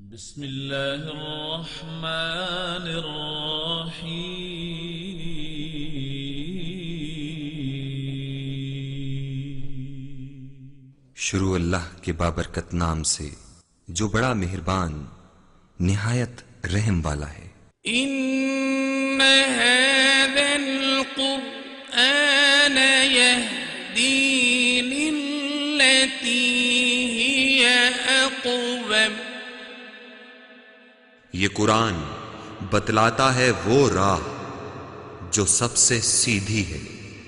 بسم اللہ الرحمن الرحیم۔ شروع اللہ کے بابرکت نام سے جو بڑا مہربان نہایت رحم والا ہے۔ ان هذا القرآن يهدي للتي هي اقوم۔ یہ قرآن بتلاتا ہے وہ راہ جو سب سے سیدھی ہے۔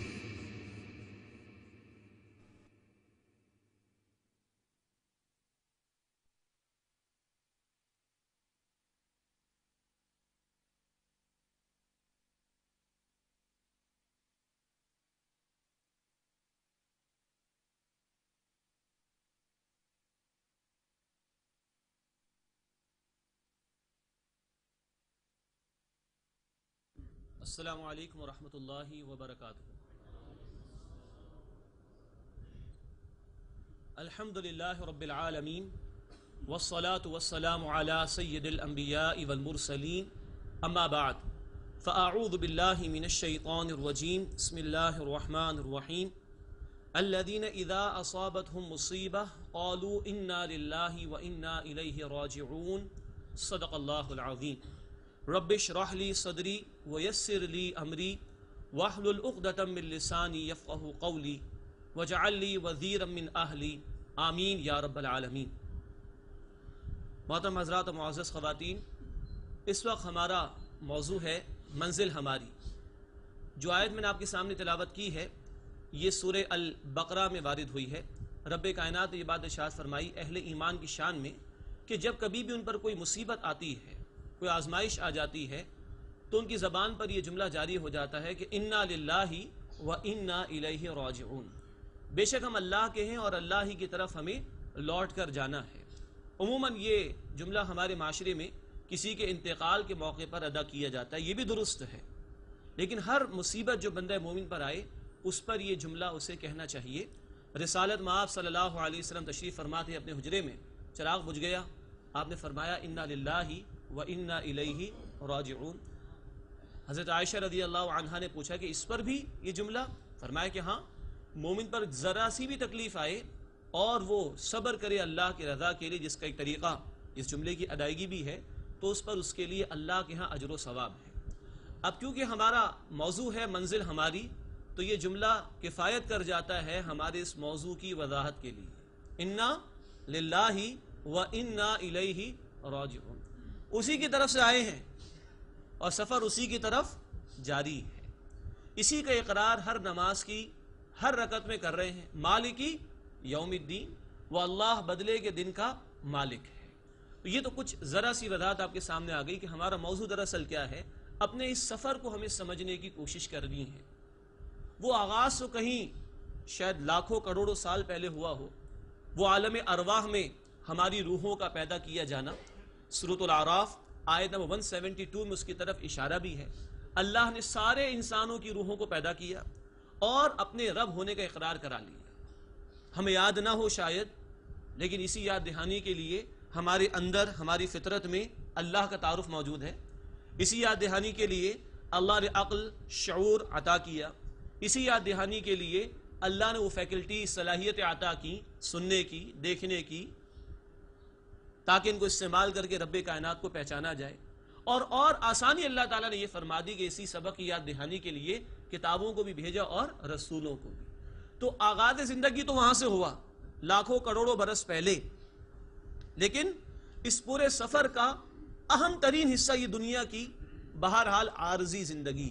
السلام علیکم ورحمۃ اللہ وبرکاتہ۔ الحمد للہ رب العالمین والصلاة والسلام علی سید الانبیاء والمرسلین، اما بعد فاعوذ باللہ من الشیطان الرجیم، بسم اللہ الرحمن الرحیم۔ الذین اذا اصابتهم مصیبہ قالوا انا للہ وانا الیہ راجعون، صدق اللہ العظیم۔ رب اشرح لی صدری ویسر لی امری واحلل عقدۃ من لسانی یفقہوا قولی واجعل لی وزیرا من اہلی، آمین یا رب العالمین۔ محترم حضرات و معزز خواتین، اس وقت ہمارا موضوع ہے منزل ہماری۔ جو آیت میں نے آپ کے سامنے تلاوت کی ہے یہ سورہ البقرہ میں وارد ہوئی ہے۔ رب کائنات نے یہ بات ارشاد فرمائی اہل ایمان کی شان میں کہ جب کبھی بھی ان پر کوئی مصیبت آتی ہے، کوئی آزمائش آ جاتی ہے، تو ان کی زبان پر یہ جملہ جاری ہو جاتا ہے کہ انا للہ و انا الیہ راجعون، بے شک ہم اللہ کے ہیں اور اللہ ہی کی طرف ہمیں لوٹ کر جانا ہے۔ عموماً یہ جملہ ہمارے معاشرے میں کسی کے انتقال کے موقع پر ادا کیا جاتا ہے، یہ بھی درست ہے، لیکن ہر مصیبت جو بندہ مومن پر آئے اس پر یہ جملہ اسے کہنا چاہیے۔ رسالت مآب صلی اللہ علیہ وسلم تشریف فرما تھے، اپنے حجرے میں چراغ بجھ گیا، آپ نے فرمایا انا للہ وَإِنَّا إِلَيْهِ راجعون۔ حضرت عائشہ رضی اللہ عنہا نے پوچھا کہ اس پر بھی یہ جملہ؟ فرمایا کہ ہاں، مومن پر ذرا سی بھی تکلیف آئے اور وہ صبر کرے اللہ کی رضا کے لیے، جس کا ایک طریقہ اس جملے کی ادائیگی بھی ہے، تو اس پر اس کے لیے اللہ کے ہاں اجر و ثواب ہے۔ اب کیونکہ ہمارا موضوع ہے منزل ہماری، تو یہ جملہ کفایت کر جاتا ہے ہمارے اس موضوع کی وضاحت کے لیے۔ انا للہ وَإِنَّا إِلَيْهِ راجعون، اسی کی طرف سے آئے ہیں اور سفر اسی کی طرف جاری ہے۔ اسی کا اقرار ہر نماز کی ہر رکعت میں کر رہے ہیں، مالکی یوم الدین، وہ اللہ بدلے کے دن کا مالک ہے۔ تو یہ تو کچھ ذرا سی وضاحت آپ کے سامنے آ گئی کہ ہمارا موضوع دراصل کیا ہے۔ اپنے اس سفر کو ہمیں سمجھنے کی کوشش کرنی ہے۔ وہ آغاز تو کہیں شاید لاکھوں کروڑوں سال پہلے ہوا ہو، وہ عالم ارواح میں ہماری روحوں کا پیدا کیا جانا۔ سورۃ الاعراف آیت نمبر 172 میں اس کی طرف اشارہ بھی ہے۔ اللہ نے سارے انسانوں کی روحوں کو پیدا کیا اور اپنے رب ہونے کا اقرار کرا لیا۔ ہمیں یاد نہ ہو شاید، لیکن اسی یاد دہانی کے لیے ہمارے اندر ہماری فطرت میں اللہ کا تعارف موجود ہے۔ اسی یاد دہانی کے لیے اللہ نے عقل، شعور عطا کیا۔ اسی یاد دہانی کے لیے اللہ نے وہ فیکلٹی، صلاحیت عطا کی، سننے کی، دیکھنے کی، تاکہ ان کو استعمال کر کے رب کائنات کو پہچانا جائے۔ اور آسانی اللہ تعالیٰ نے یہ فرما دی کہ اسی سبق کی یاد دہانی کے لیے کتابوں کو بھی بھیجا اور رسولوں کو بھی۔ تو آغاز زندگی تو وہاں سے ہوا، لاکھوں کروڑوں برس پہلے، لیکن اس پورے سفر کا اہم ترین حصہ یہ دنیا کی بہرحال عارضی زندگی،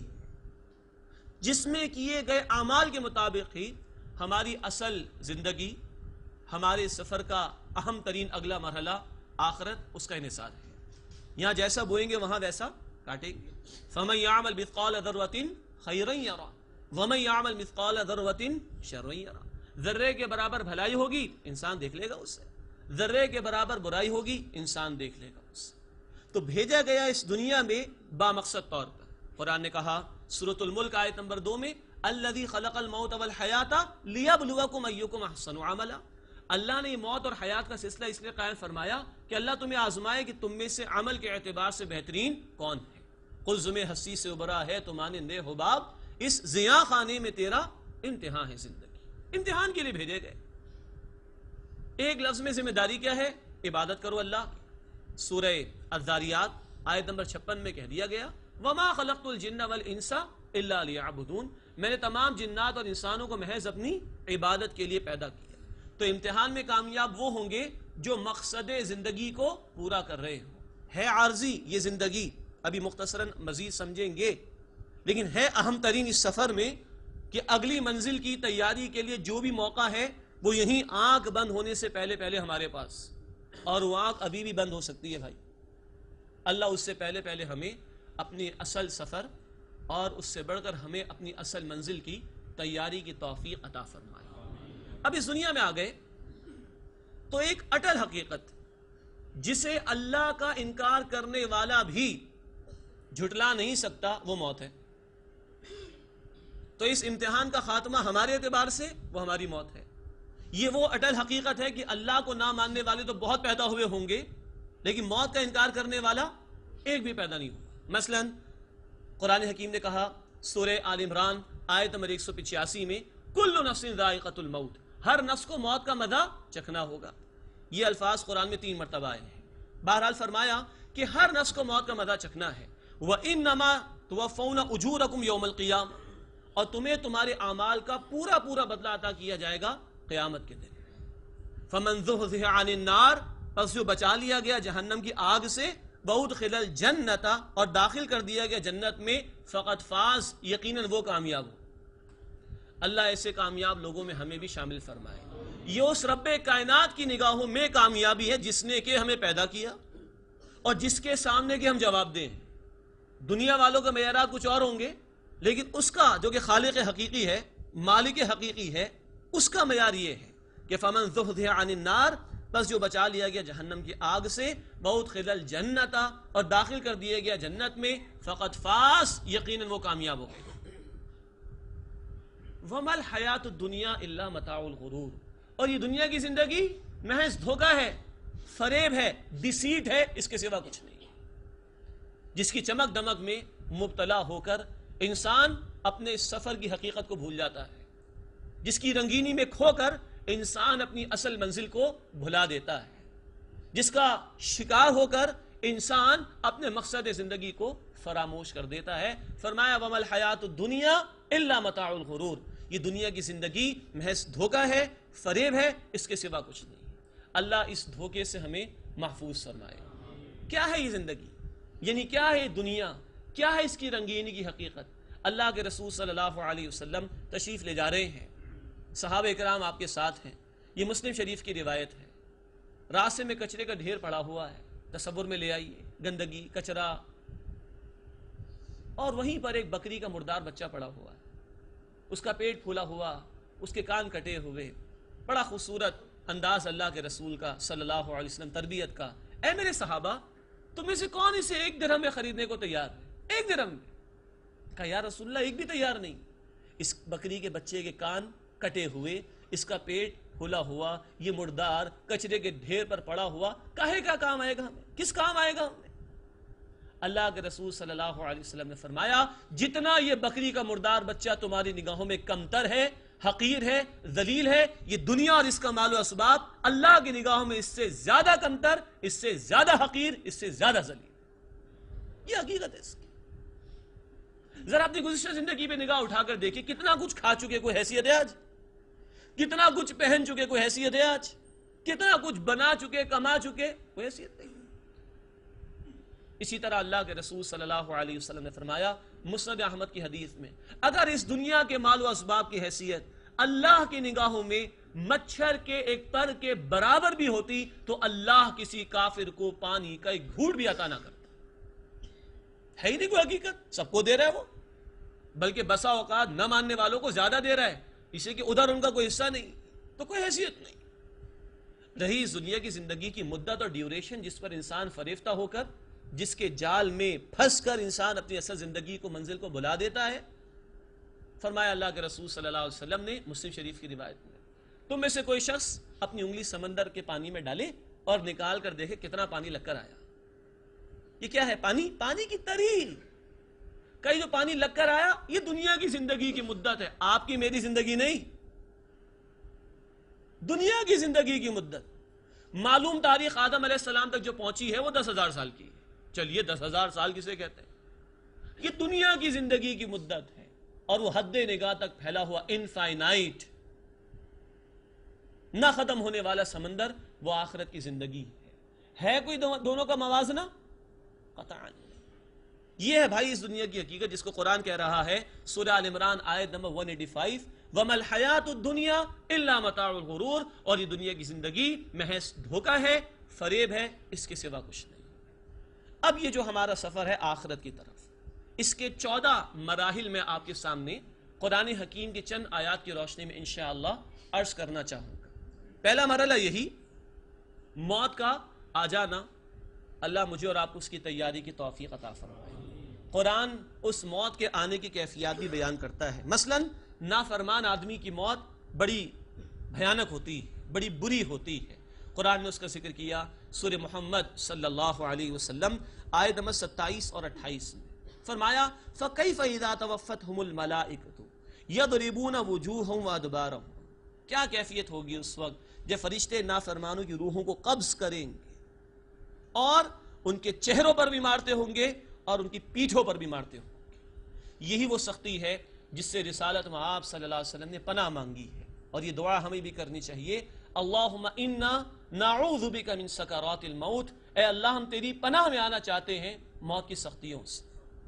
جس میں کیے گئے اعمال کے مطابق ہی ہماری اصل زندگی، ہمارے سفر کا اہم ترین اگلا مرحلہ آخرت، اس کا انحصار ہے۔ یہاں جیسا بوئیں گے وہاں ویسا کاٹیں گے۔ فَمَن يَعْمَلْ مِثْقَالَ ذَرَّةٍ خَيْرًا يَرَهُ وَمَن يَعْمَلْ مِثْقَالَ ذَرَّةٍ شَرًّا يَرَهُ۔ ذرے کے برابر بھلائی ہوگی انسان دیکھ لے گا اسے، ذرے کے برابر برائی ہوگی انسان دیکھ لے گا اسے۔ تو بھیجا گیا اس دنیا میں بامقصد طور پر۔ قرآن نے کہا سورۃ الملک آیت نمبر 2 میں الذی خلق الموت والحیات لیبلوکم ایکم احسن عملا، اللہ نے موت اور حیات کا سلسلہ اس لیے قائم فرمایا کہ اللہ تمہیں آزمائے کہ تم میں سے عمل کے اعتبار سے بہترین کون ہے۔ قلزم ہستی سے ابھرا ہے تو مانند حباب، اس زیاں خانے میں تیرا امتحان ہے زندگی۔ امتحان کے لیے بھیجے گئے۔ ایک لفظ میں ذمہ داری کیا ہے؟ عبادت کرو اللہ کی۔ سورہ الذاریات آیت نمبر 56 میں کہہ دیا گیا وَمَا خَلَقْتُ الْجِنَّ وَالْإِنسَ إِلَّا لِيَعْبُدُونَ، میں نے تمام جنات اور انسانوں کو محض اپنی عبادت کے لیے پیدا کیا۔ تو امتحان میں کامیاب وہ ہوں گے جو مقصد زندگی کو پورا کر رہے ہوں۔ ہے عارضی یہ زندگی، ابھی مختصراً مزید سمجھیں گے، لیکن ہے اہم ترین اس سفر میں کہ اگلی منزل کی تیاری کے لیے جو بھی موقع ہے وہ یہیں آنکھ بند ہونے سے پہلے پہلے ہمارے پاس، اور وہ آنکھ ابھی بھی بند ہو سکتی ہے بھائی۔ اللہ اس سے پہلے پہلے ہمیں اپنی اصل سفر اور اس سے بڑھ کر ہمیں اپنی اصل منزل کی تیاری کی توفیق عطا فرمائے۔ اب اس دنیا میں آ گئے تو ایک اٹل حقیقت جسے اللہ کا انکار کرنے والا بھی جھٹلا نہیں سکتا وہ موت ہے۔ تو اس امتحان کا خاتمہ ہمارے اعتبار سے وہ ہماری موت ہے۔ یہ وہ اٹل حقیقت ہے کہ اللہ کو نہ ماننے والے تو بہت پیدا ہوئے ہوں گے، لیکن موت کا انکار کرنے والا ایک بھی پیدا نہیں ہوا۔ مثلا قرآن حکیم نے کہا سورہ آل عمران آیت نمبر 185 میں کل نفس ذائقۃ الموت، ہر نفس کو موت کا مزہ چکھنا ہوگا۔ یہ الفاظ قرآن میں 3 مرتبہ آئے ہیں۔ بہرحال فرمایا کہ ہر نفس کو موت کا مزہ چکھنا ہے۔ وَإِنَّمَا تُوَفَّوْنَ أُجُورَكُمْ يَوْمَ الْقِيَامَةِ، اور تمہیں تمہارے اعمال کا پورا پورا بدلہ عطا کیا جائے گا قیامت کے دن۔ فَمَنْ زُحْزِحَ عَنِ النَّارِ، پس جو بچا لیا گیا جہنم کی آگ سے، وَأُدْخِلَ الْجَنَّةَ، اور داخل کر دیا گیا جنت میں، فَقَدْ فَازَ، یقیناً وہ کامیاب ہو۔ اللہ ایسے کامیاب لوگوں میں ہمیں بھی شامل فرمائے۔ یہ اس رب کائنات کی نگاہوں میں کامیابی ہے جس نے کہ ہمیں پیدا کیا اور جس کے سامنے کہ ہم جواب دیں۔ دنیا والوں کا معیارات کچھ اور ہوں گے، لیکن اس کا جو کہ خالق حقیقی ہے، مالک حقیقی ہے، اس کا معیار یہ ہے کہ فمن زحزح عن النار، بس جو بچا لیا گیا جہنم کی آگ سے، وادخل الجنت، اور داخل کر دیا گیا جنت میں، فقد فاز، یقیناً وہ کامیاب ہو گئے۔ وما الحیات الدنیا الا متاع الغرور، اور یہ دنیا کی زندگی محض دھوکہ ہے، فریب ہے، ڈیسیٹ ہے، اس کے سوا کچھ نہیں۔ جس کی چمک دمک میں مبتلا ہو کر انسان اپنے اس سفر کی حقیقت کو بھول جاتا ہے، جس کی رنگینی میں کھو کر انسان اپنی اصل منزل کو بھلا دیتا ہے، جس کا شکار ہو کر انسان اپنے مقصد زندگی کو فراموش کر دیتا ہے۔ فرمایا وما الحیات الدنیا الا متاع الغرور، یہ دنیا کی زندگی محض دھوکہ ہے، فریب ہے، اس کے سوا کچھ نہیں۔ اللہ اس دھوکے سے ہمیں محفوظ فرمائے۔ کیا ہے یہ زندگی؟ یعنی کیا ہے دنیا؟ کیا ہے اس کی رنگینی کی حقیقت؟ اللہ کے رسول صلی اللہ علیہ وسلم تشریف لے جا رہے ہیں، صحابہ اکرام آپ کے ساتھ ہیں۔ یہ مسلم شریف کی روایت ہے۔ راستے میں کچرے کا ڈھیر پڑا ہوا ہے، تصور میں لے آئیے، گندگی، کچرا، اور وہیں پر ایک بکری کا مردار بچہ پڑا ہوا ہے، اس کا پیٹ پھولا ہوا، اس کے کان کٹے ہوئے، بڑا خوبصورت انداز اللہ کے رسول کا صلی اللہ علیہ وسلم تربیت کا۔ اے میرے صحابہ، تم میں سے کون اسے 1 درہم میں خریدنے کو تیار ہے؟ 1 درہم میں؟ کہا یا رسول اللہ ایک بھی تیار نہیں۔ اس بکری کے بچے کے کان کٹے ہوئے، اس کا پیٹ پھولا ہوا، یہ مردار کچرے کے ڈھیر پر پڑا ہوا، کاہے کا کام آئے گا ہمیں؟ کس کام آئے گا ہمیں؟ اللہ کے رسول صلی اللہ علیہ وسلم نے فرمایا جتنا یہ بکری کا مردار بچہ تمہاری نگاہوں میں کمتر ہے، حقیر ہے، ذلیل ہے، یہ دنیا اور اس کا مال و اسباب اللہ کی نگاہوں میں اس سے زیادہ کمتر، اس سے زیادہ حقیر، اس سے زیادہ ذلیل۔ یہ حقیقت ہے اس کی۔ ذرا اپنی گزشتہ زندگی پہ نگاہ اٹھا کر دیکھیں، کتنا کچھ کھا چکے کوئی حیثیت ہے آج؟ کتنا کچھ پہن چکے کوئی حیثیت ہے آج؟ کتنا کچھ بنا چکے، کما چکے، کوئی حیثیت نہیں۔ اسی طرح اللہ کے رسول صلی اللہ علیہ وسلم نے فرمایا مسند احمد کی حدیث میں، اگر اس دنیا کے مال و اسباب کی حیثیت اللہ کی نگاہوں میں مچھر کے ایک پر کے برابر بھی ہوتی تو اللہ کسی کافر کو پانی کا ایک گھونٹ بھی عطا نہ کرتا۔ ہے ہی نہیں کوئی حقیقت، سب کو دے رہا ہے وہ، بلکہ بسا اوقات نہ ماننے والوں کو زیادہ دے رہا ہے، اسے کہ ادھر ان کا کوئی حصہ نہیں، تو کوئی حیثیت نہیں۔ رہی اس دنیا کی زندگی کی مدت اور ڈیوریشن جس پر انسان فریفتہ ہو کر، جس کے جال میں پھنس کر انسان اپنی اصل زندگی کو، منزل کو بھلا دیتا ہے، فرمایا اللہ کے رسول صلی اللہ علیہ وسلم نے مسلم شریف کی روایت میں، تم میں سے کوئی شخص اپنی انگلی سمندر کے پانی میں ڈالے اور نکال کر دیکھے کتنا پانی لگ کر آیا. یہ کیا ہے؟ پانی کی تری. کئی جو پانی لگ کر آیا یہ دنیا کی زندگی کی مدت ہے، آپ کی میری زندگی نہیں، دنیا کی زندگی کی مدت. معلوم تاریخ آدم علیہ السلام تک جو پہنچی ہے وہ 10,000 سال کی. چلیے 10,000 سال کسے کہتے ہیں؟ یہ دنیا کی زندگی کی مدت ہے، اور وہ حد نگاہ تک پھیلا ہوا انفائنائٹ نہ ختم ہونے والا سمندر وہ آخرت کی زندگی ہے کوئی دونوں کا موازنہ؟ قطعاً. یہ ہے بھائی اس دنیا کی حقیقت جس کو قرآن کہہ رہا ہے سورہ آل عمران آیت نمبر 185 وَمَا الْحَيَاةُ الدُّنْيَا إِلَّا مَتَاعُ الْغُرُورِ. اور یہ دنیا کی زندگی محض دھوکہ ہے، فریب ہے، اس کے سوا کچھ نہیں. اب یہ جو ہمارا سفر ہے آخرت کی طرف، اس کے 14 مراحل میں آپ کے سامنے قرآن حکیم کی چند آیات کی روشنی میں انشاءاللہ عرض کرنا چاہوں گا. پہلا مرحلہ یہی موت کا آ جانا. اللہ مجھے اور آپ کو اس کی تیاری کی توفیق عطا فرمائے. قرآن اس موت کے آنے کی کیفیات بھی بیان کرتا ہے. مثلاً نافرمان آدمی کی موت بڑی بھیانک ہوتی ہے، بڑی بری ہوتی ہے. قرآن نے اس کا ذکر کیا سورہ محمد صلی اللہ علیہ وسلم آیت نمبر 27 اور 28 میں. فرمایا فَكَيْفَ إِذَا تَوَفَّتْهُمُ الْمَلَائِكَةُ يَضْرِبُونَ وُجُوهَهُمْ وَأَدْبَارَهُمْ. کیا کیفیت ہوگی اس وقت جب فرشتے نافرمانوں کی روحوں کو قبض کریں گے اور ان کے چہروں پر بھی مارتے ہوں گے اور ان کی پیٹھوں پر بھی مارتے ہوں گے. یہی وہ سختی ہے جس سے رسالت مآب صلی اللہ علیہ وسلم نے پناہ مانگی ہے، اور یہ دعا ہمیں بھی کرنی چاہیے. اللہم انا نعوذ بک من سکرات الموت. اے اللہ ہم تیری پناہ میں آنا چاہتے ہیں موت کی سختیوں سے.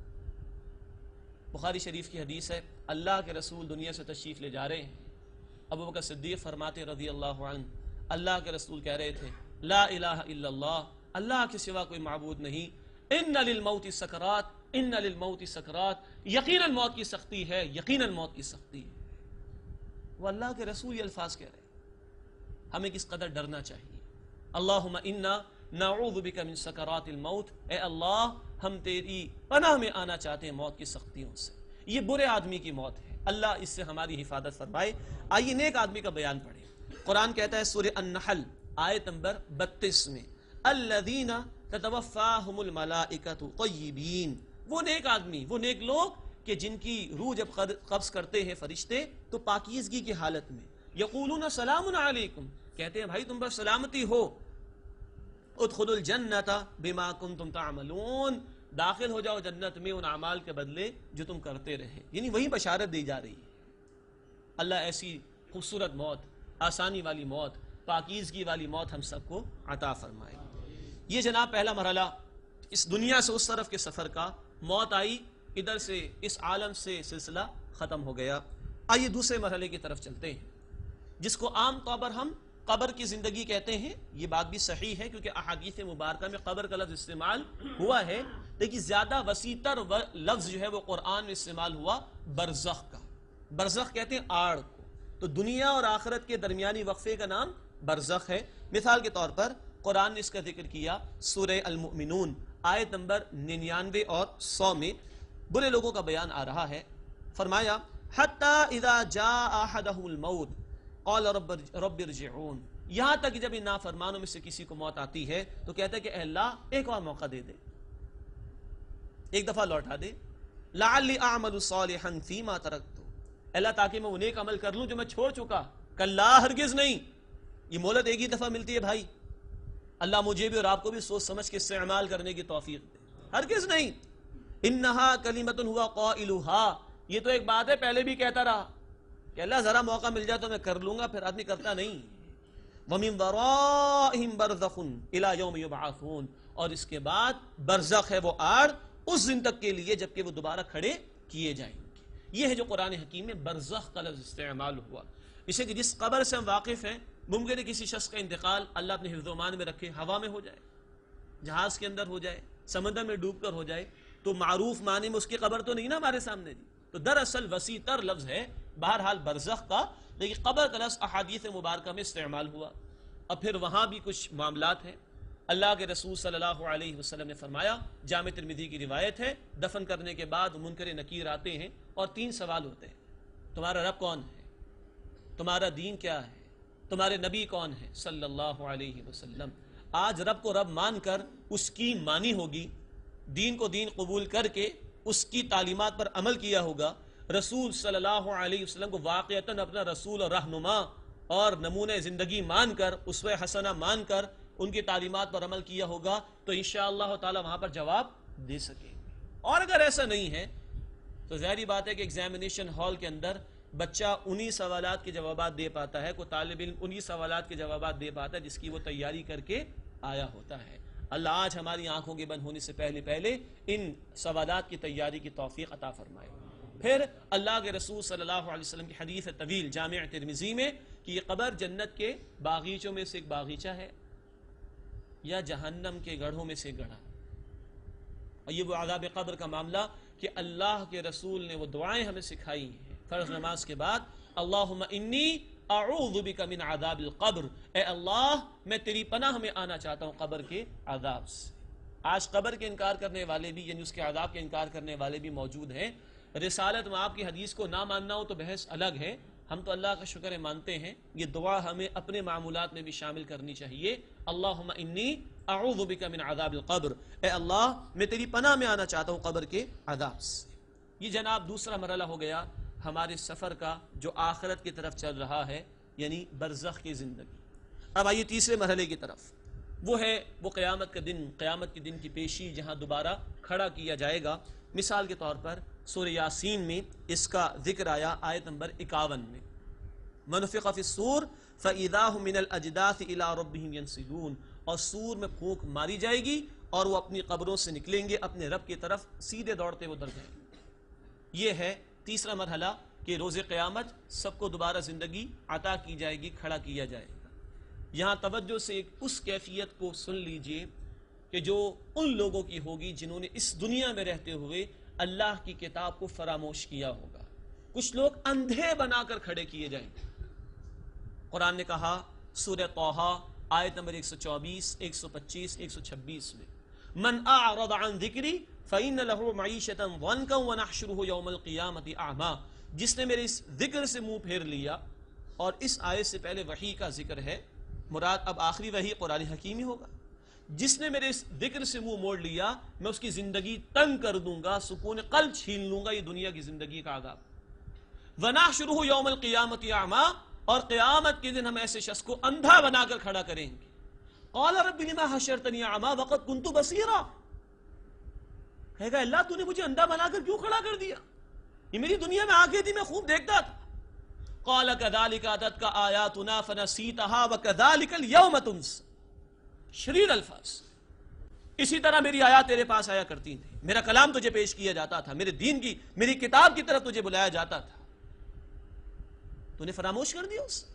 بخاری شریف کی حدیث ہے، اللہ کے رسول دنیا سے تشریف لے جا رہے ہیں. ابو بکر صدیق فرماتے رضی اللہ عنہ، اللہ کے رسول کہہ رہے تھے لا الہ الا اللہ، اللہ کے سوا کوئی معبود نہیں. ان للموت سکرات، ان للموت سکرات، یقیناً موت کی سختی ہے، یقیناً موت کی سختی ہے. وہ اللہ کے رسول یہ الفاظ کہہ رہے ہیں. ہمیں کس قدر ڈرنا چاہیے. اللہم انا نعوذ بک من سکرات الموت. اے اللہ ہم تیری پناہ میں آنا چاہتے ہیں موت کی سختیوں سے. یہ برے آدمی کی موت ہے، اللہ اس سے ہماری حفاظت فرمائے. آئیے نیک آدمی کا بیان پڑھیں. قرآن کہتا ہے سورہ النحل آیت نمبر 32 میں الذین تتوفاہم الملائکۃ طیبین. وہ نیک آدمی، وہ نیک لوگ کہ جن کی روح جب قبض کرتے ہیں فرشتے تو پاکیزگی کی حالت میں یقولون سلام علیکم، کہتے ہیں بھائی تم پر سلامتی ہو. ادخلوا الجنۃ بما کنتم تعملون، داخل ہو جاؤ جنت میں ان اعمال کے بدلے جو تم کرتے رہے. یعنی وہی بشارت دی جا رہی ہے. اللہ ایسی خوبصورت موت، آسانی والی موت، پاکیزگی والی موت ہم سب کو عطا فرمائے. یہ جناب پہلا مرحلہ اس دنیا سے اس طرف کے سفر کا. موت آئی، ادھر سے اس عالم سے سلسلہ ختم ہو گیا. آئیے دوسرے مرحلے کی طرف چلتے ہیں جس کو عام طور پر ہم قبر کی زندگی کہتے ہیں. یہ بات بھی صحیح ہے کیونکہ احادیث مبارکہ میں قبر کا لفظ استعمال ہوا ہے، لیکن زیادہ وسیع تر لفظ جو ہے وہ قرآن میں استعمال ہوا برزخ کا. برزخ کہتے ہیں آڑ کو. تو دنیا اور آخرت کے درمیانی وقفے کا نام برزخ ہے. مثال کے طور پر قرآن نے اس کا ذکر کیا سورہ المؤمنون آیت نمبر 99 اور 100 میں. برے لوگوں کا بیان آ رہا ہے. فرمایا حتی اذا جاء احدهم الموت قال رب ارجعون. یہاں تک جب ان نافرمانوں میں سے کسی کو موت آتی ہے تو کہتا ہے کہ اے اللہ ایک اور موقع دے دے، ایک دفعہ لوٹا دے. لعلی اعمل صالحا فیما ترکت، اللہ تاکہ میں وہ نیک عمل کر لوں جو میں چھوڑ چکا. کلا ہرگز نہیں. یہ مہلت ایک ہی دفعہ ملتی ہے بھائی. اللہ مجھے بھی اور آپ کو بھی سوچ سمجھ کے استعمال کرنے کی توفیق دے. ہرگز نہیں. انہا کلمۃ ہوا قائلھا، یہ تو ایک بات ہے پہلے بھی کہتا رہا کہ اللہ ذرا موقع مل جائے تو میں کر لوں گا، پھر آدمی کرتا نہیں. وَمِن وَرَائِهِمْ بَرْزَخٌ إِلَى يَوْمِ يُبْعَثُونَ. اور اس کے بعد برزخ ہے وہ آڑ اس دن تک کے لیے جبکہ وہ دوبارہ کھڑے کیے جائیں گے. یہ ہے جو قرآن حکیم میں برزخ کا لفظ استعمال ہوا. اسے کہ جس قبر سے ہم واقف ہیں ممکن ہے کسی شخص کا انتقال اللہ اپنے حفظ و امان میں رکھے ہوا میں ہو جائے، جہاز کے اندر ہو جائے، سمندر میں ڈوب کر ہو جائے، تو معروف معنی میں اس کی قبر تو نہیں نا ہمارے سامنے دی. تو دراصل وسیع تر لفظ ہے بہرحال برزخ کا، لیکن قبر کا لفظ احادیث مبارکہ میں استعمال ہوا. اور پھر وہاں بھی کچھ معاملات ہیں. اللہ کے رسول صلی اللہ علیہ وسلم نے فرمایا، جامع ترمذی کی روایت ہے، دفن کرنے کے بعد منکر نکیر آتے ہیں اور 3 سوال ہوتے ہیں. تمہارا رب کون ہے؟ تمہارا دین کیا ہے؟ تمہارے نبی کون ہیں صلی اللہ علیہ وسلم. آج رب کو رب مان کر اس کی مانی ہوگی، دین کو دین قبول کر کے اس کی تعلیمات پر عمل کیا ہوگا، رسول صلی اللہ علیہ وسلم کو واقعتاً اپنا رسول اور رہنما اور نمونہ زندگی مان کر، اسوہ حسنہ مان کر ان کی تعلیمات پر عمل کیا ہوگا تو انشاءاللہ تعالی وہاں پر جواب دے سکیں گے. اور اگر ایسا نہیں ہے تو ظاہری بات ہے کہ ایگزامینیشن ہال کے اندر بچہ انہی سوالات کے جوابات دے پاتا ہے، کوئی طالب علم انہی سوالات کے جوابات دے پاتا ہے جس کی وہ تیاری کر کے آیا ہوتا ہے. اللہ آج ہماری آنکھوں کے بند ہونے سے پہلے ان سوالات کی تیاری کی توفیق عطا فرمائے. پھر اللہ کے رسول صلی اللہ علیہ وسلم کی حدیث طویل جامع ترمذی میں کہ یہ قبر جنت کے باغیچوں میں سے ایک باغیچہ ہے یا جہنم کے گڑھوں میں سے گڑھا. اور یہ وہ عذاب قبر کا معاملہ کہ اللہ کے رسول نے وہ دعائیں ہمیں سکھائی ہیں فرض نماز کے بعد، اللہم انی اعوذ بک من عذاب القبر، اے اللہ میں تیری پناہ میں آنا چاہتا ہوں قبر کے عذاب سے. آج قبر کے انکار کرنے والے بھی یعنی اس کے عذاب کے انکار کرنے والے بھی موجود ہیں. رسالت میں آپ کی حدیث کو نہ ماننا ہو تو بحث الگ ہے، ہم تو اللہ کا شکر مانتے ہیں. یہ دعا ہمیں اپنے معمولات میں بھی شامل کرنی چاہیے. اللہم انی اعوذ بک من عذاب القبر، اے اللہ میں تیری پناہ میں آنا چاہتا ہوں قبر کے عذاب سے. یہ جناب دوسرا مرحلہ ہو گیا ہمارے سفر کا جو آخرت کی طرف چل رہا ہے، یعنی برزخ کی زندگی. اب آئیے تیسرے مرحلے کی طرف، وہ ہے وہ قیامت کا دن، قیامت کے دن کی پیشی جہاں دوبارہ کھڑا کیا جائے گا. مثال کے طور پر سورہ یاسین میں اس کا ذکر آیا آیت نمبر 51 میں، وَنُفِخَ فِي الصُّورِ فَإِذَا هُمْ مِنَ الْأَجْدَاثِ إِلَىٰ رَبِّهِمْ يَنْسِلُونَ، اور سور میں پھونک ماری جائے گی اور وہ اپنی قبروں سے نکلیں گے، اپنے رب کی طرف سیدھے دوڑتے وہ در جائیں گے. یہ ہے تیسرا مرحلہ کہ روز قیامت سب کو دوبارہ زندگی عطا کی جائے گی، کھڑا کیا جائے گا. یہاں توجہ سے اس کیفیت کو سن لیجئے کہ جو ان لوگوں کی ہوگی جنہوں نے اس دنیا میں رہتے ہوئے اللہ کی کتاب کو فراموش کیا ہوگا. کچھ لوگ اندھے بنا کر کھڑے کیے جائیں گے. قرآن نے کہا سورہ طٰہٰ آیت نمبر 124، 125، 126 میں، من اعرض عن ذکری فإن له معیشة ضنکا ونحشره یوم القیامۃ اعمیٰ، جس نے میرے اس ذکر سے منہ پھیر لیا. اور اس آیت سے پہلے وحی کا ذکر ہے، مراد اب آخری وحی قرآن حکیم ہی ہوگا. جس نے میرے اس ذکر سے منہ موڑ لیا میں اس کی زندگی تنگ کر دوں گا، سکون قلب چھین لوں گا. یہ دنیا کی زندگی کا عذاب. ونحشره یوم القیامۃ اعمیٰ، اور قیامت کے دن ہم ایسے شخص کو اندھا بنا کر کھڑا کریں گے. قال رب لما حشرتنی اعمیٰ وقد كنت بصیرا، کہے گا اللہ تو نے مجھے اندھا بنا کر کیوں کھڑا کر دیا؟ یہ میری دنیا میں آنکھیں تھی، میں خوب دیکھتا تھا. قال كذلك اتتك آیاتنا فنسیتها وكذلك اليوم تنسى. شریر الفاظ. اسی طرح میری آیات تیرے پاس آیا کرتی تھی، میرا کلام تجھے پیش کیا جاتا تھا، میرے دین کی میری کتاب کی طرف تجھے بلایا جاتا تھا، تو نے فراموش کر دیا، اسے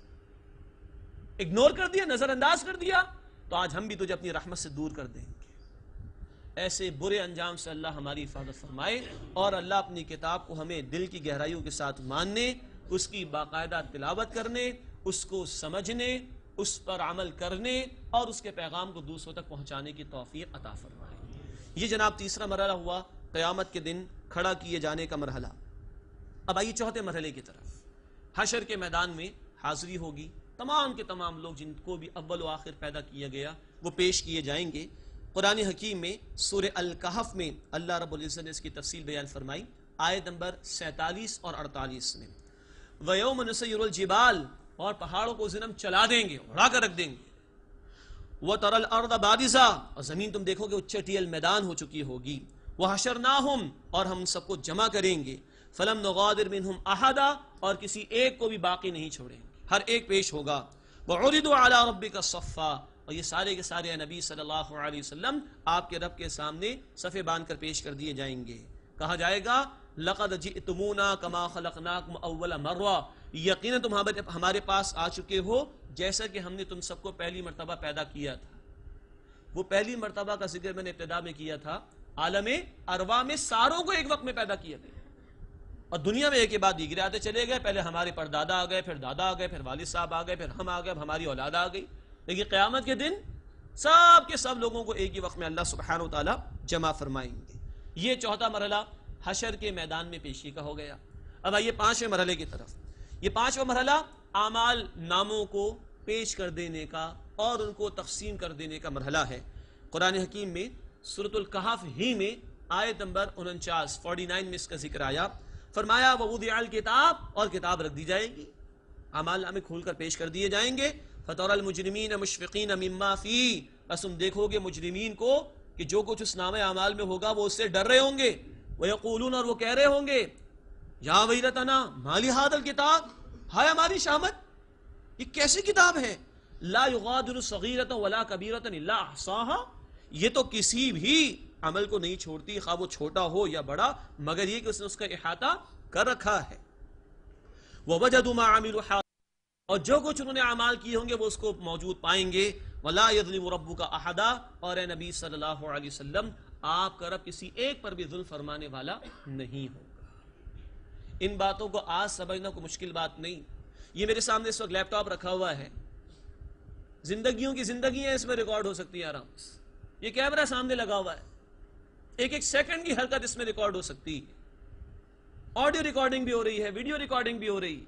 اگنور کر دیا، نظر انداز کر دیا. تو آج ہم بھی تجھے اپنی رحمت سے دور کر دیں گے. ایسے برے انجام سے اللہ ہماری حفاظت فرمائے، اور اللہ اپنی کتاب کو ہمیں دل کی گہرائیوں کے ساتھ ماننے، اس کی باقاعدہ تلاوت کرنے، اس کو سمجھنے، اس پر عمل کرنے اور اس کے پیغام کو دوسروں تک پہنچانے کی توفیق عطا فرمائے. یہ جناب تیسرا مرحلہ ہوا قیامت کے دن کھڑا کیے جانے کا مرحلہ. اب آئیے چوتھے مرحلے کی طرف. حشر کے میدان میں حاضری ہوگی، تمام کے تمام لوگ جن کو بھی اول و آخر پیدا کیا گیا وہ پیش کیے جائیں گے. قرآن حکیم میں سورہ الکہف میں اللہ رب العزت نے اس کی تفصیل بیان فرمائی آیت نمبر 47 اور 48 میں، وَيَوْمَ نُسَيِّرُ الْجِبَالَ، اور پہاڑوں کو ذنب چلا دیں گے، اڑا کر رکھ دیں گے. وَتَرَى الْأَرْضَ بَارِزَةً، اور زمین تم دیکھو گے اچٹیل میدان ہو چکی ہوگی. وَحَشَرْنَاهُمْ، اور ہم سب کو جمع کریں گے. فَلَمْ نُغَادِرْ مِنْهُمْ أَحَدًا، اور کسی ایک کو بھی باقی نہیں چھوڑیں گے، ہر ایک پیش ہوگا. وَعُرِضُوا عَلَىٰ رَبِّكَ صَفًّا، اور یہ سارے کے سارے نبی صلی اللہ علیہ وسلم آپ کے رب کے سامنے صفے باندھ کر پیش کر دیے جائیں گے. کہا جائے گا لَقَدْ جِئْتُمُونَا كَمَا خَلَقْنَاكُمْ أَوَّلَ مَرَّةٍ، یقیناً تم ہمارے پاس آ چکے ہو جیسا کہ ہم نے تم سب کو پہلی مرتبہ پیدا کیا تھا. وہ پہلی مرتبہ کا ذکر میں نے ابتدا میں کیا تھا، عالم ارواح میں ساروں کو ایک وقت میں پیدا کیا گیا، اور دنیا میں ایک کے بعد دیگرے آتے چلے گئے. پہلے ہمارے پردادا آ گئے، پھر دادا آ گئے، پھر والد صاحب آ گئے، پھر ہم آ گئے، اب ہماری اولاد آ گئی. لیکن قیامت کے دن سب کے سب لوگوں کو ایک ہی وقت میں اللہ سبحانہ وتعالی جمع فرمائیں گے. یہ چوتھا مرحلہ حشر کے میدان میں پیشی کا ہو گیا. اب آئیے پانچویں مرحلے کی طرف. یہ پانچواں مرحلہ اعمال ناموں کو پیش کر دینے کا اور ان کو تقسیم کر دینے کا مرحلہ ہے۔ قرآن حکیم میں سورۃ الکہف ہی میں آیت نمبر 49 میں اس کا ذکر آیا، فرمایا وَوُضِعَ الْكِتَابُ، اور کتاب رکھ دی جائے گی، اعمال نامے کھول کر پیش کر دیے جائیں گے، فَتَرَى الْمُجْرِمِينَ مُشْفِقِينَ مِمَّا فِيهِ، بس تم دیکھو گے مجرمین کو کہ جو کچھ اس نامہ اعمال میں ہوگا وہ اس سے ڈر رہے ہوں گے، وَيَقُولُونَ، اور وہ کہہ رہے ہوں گے، یا ویلتنا ما لہذا الکتاب، ہائے ہماری شامت، یہ کیسی کتاب ہے، لا یغادر صغیرۃ ولا کبیرۃ الا احصاها، یہ تو کسی بھی عمل کو نہیں چھوڑتی، خواہ وہ چھوٹا ہو یا بڑا، مگر یہ کہ اس نے اس کا احاطہ کر رکھا ہے۔ وَوَجَدُوا مَا عَمِلُوا حَاضِرًا، اور جو کچھ انہوں نے اعمال کیے ہوں گے وہ اس کو موجود پائیں گے۔ وَلَا يَظْلِمُ رَبُّكَ أَحَدًا، اور اے نبی صلی اللہ علیہ وسلم آپ کا رب کسی ایک پر بھی ظلم فرمانے والا نہیں ہوگا۔ ان باتوں کو آج سمجھنا کوئی مشکل بات نہیں۔ یہ میرے سامنے اس وقت لیپ ٹاپ رکھا ہوا ہے، زندگیوں کی زندگیاں اس میں ریکارڈ ہو سکتی ہیں آرام سے، یہ کیمرہ سامنے لگا ہوا ہے، ایک ایک سیکنڈ کی حرکت اس میں ریکارڈ ہو سکتی ہے، آڈیو ریکارڈنگ بھی ہو رہی ہے، ویڈیو ریکارڈنگ بھی ہو رہی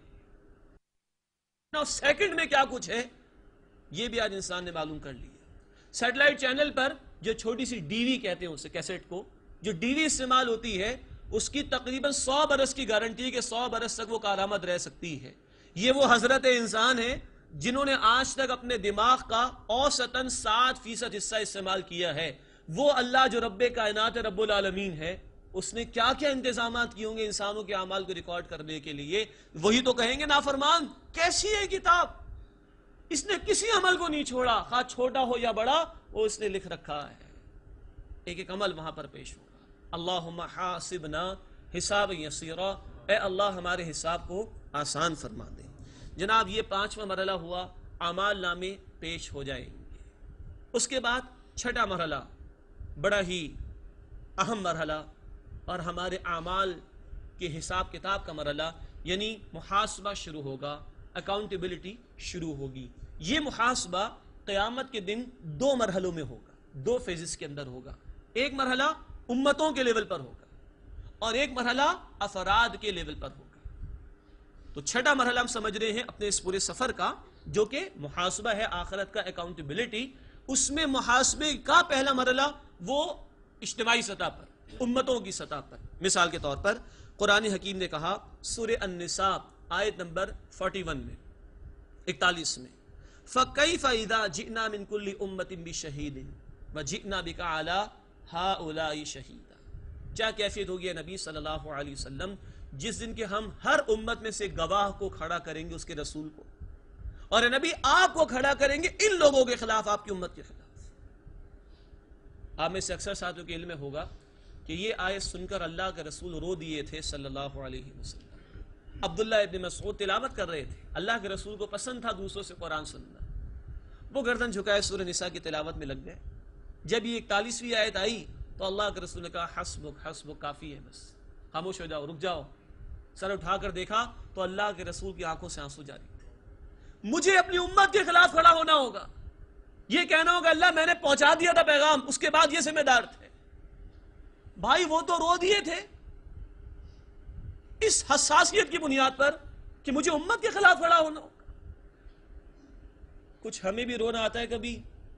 ہے، سیکنڈ میں کیا کچھ ہے یہ بھی آج انسان نے معلوم کر لیا۔ سیٹلائٹ چینل پر جو چھوٹی سی ڈی وی کہتے ہیں اسے، کیسٹ کو، جو ڈی وی استعمال ہوتی ہے اس کی تقریباً 100 برس کی گارنٹی ہے کہ 100 برس تک وہ کارآمد رہ سکتی ہے۔ یہ وہ حضرت انسان ہیں جنہوں نے آج تک اپنے دماغ کا اوسطاً 60% حصہ استعمال کیا ہے۔ وہ اللہ جو رب کائنات رب العالمین ہے، اس نے کیا کیا انتظامات کیے ہوں گے انسانوں کے اعمال کو ریکارڈ کرنے کے لیے۔ وہی تو کہیں گے نافرمان کیسی ہے کتاب، اس نے کسی عمل کو نہیں چھوڑا، خواہ چھوٹا ہو یا بڑا، وہ اس نے لکھ رکھا ہے۔ ایک ایک عمل وہاں پر پیش ہوگا۔ اللہم حاسبنا حساب یسیرا، اے اللہ ہمارے حساب کو آسان فرما دے۔ جناب یہ 5واں مرحلہ ہوا، اعمال نامے پیش ہو جائیں گے۔ اس کے بعد 6واں مرحلہ، بڑا ہی اہم مرحلہ اور ہمارے اعمال کے حساب کتاب کا مرحلہ، یعنی محاسبہ شروع ہوگا، اکاؤنٹیبلٹی شروع ہوگی۔ یہ محاسبہ قیامت کے دن 2 مرحلوں میں ہوگا، 2 فیزز کے اندر ہوگا۔ ایک مرحلہ امتوں کے لیول پر ہوگا اور ایک مرحلہ افراد کے لیول پر ہوگا۔ تو 6واں مرحلہ ہم سمجھ رہے ہیں اپنے اس پورے سفر کا، جو کہ محاسبہ ہے آخرت کا، اکاؤنٹیبلٹی۔ اس میں محاسبے کا پہلا مرحلہ وہ اجتماعی سطح پر، امتوں کی سطح پر۔ مثال کے طور پر قرآن حکیم نے کہا سورہ النساء آیت نمبر 41 میں، 41 میں، فَكَيْفَ إِذَا جِئْنَا مِن كُلِّ أُمَّةٍ بِشَهِيدٍ وَجِئْنَا بِكَ عَلَى هَؤُلَاءِ شَهِيدًا، کیا کیفیت ہوگی نبی صلی اللہ علیہ وسلم جس دن کے ہم ہر امت میں سے گواہ کو کھڑا کریں گے، اس کے رسول کو، اور نبی آپ کو کھڑا کریں گے ان لوگوں کے خلاف، آپ کی امت کے خلاف۔ آپ میں سے اکثر ساتھیوں کے علم میں ہوگا کہ یہ آیت سن کر اللہ کے رسول رو دیے تھے صلی اللہ علیہ وسلم۔ عبداللہ ابن مسعود تلاوت کر رہے تھے، اللہ کے رسول کو پسند تھا دوسروں سے قرآن سننا، وہ گردن جھکائے سورہ نساء کی تلاوت میں لگ گئے۔ جب یہ 41ویں آیت آئی تو اللہ کے رسول نے کہا حسبک حسبک، کافی ہے، بس خاموش ہو جاؤ، رک جاؤ۔ سر اٹھا کر دیکھا تو اللہ کے رسول کی آنکھوں سے آنسو جاری تھے۔ مجھے اپنی امت کے خلاف کھڑا ہونا ہوگا، یہ کہنا ہوگا اللہ میں نے پہنچا دیا تھا پیغام، اس کے بعد یہ ذمہ دار تھے۔ بھائی وہ تو رو دیے تھے اس حساسیت کی بنیاد پر کہ مجھے امت کے خلاف کھڑا ہونا ہوگا۔ کچھ ہمیں بھی رونا آتا ہے کبھی،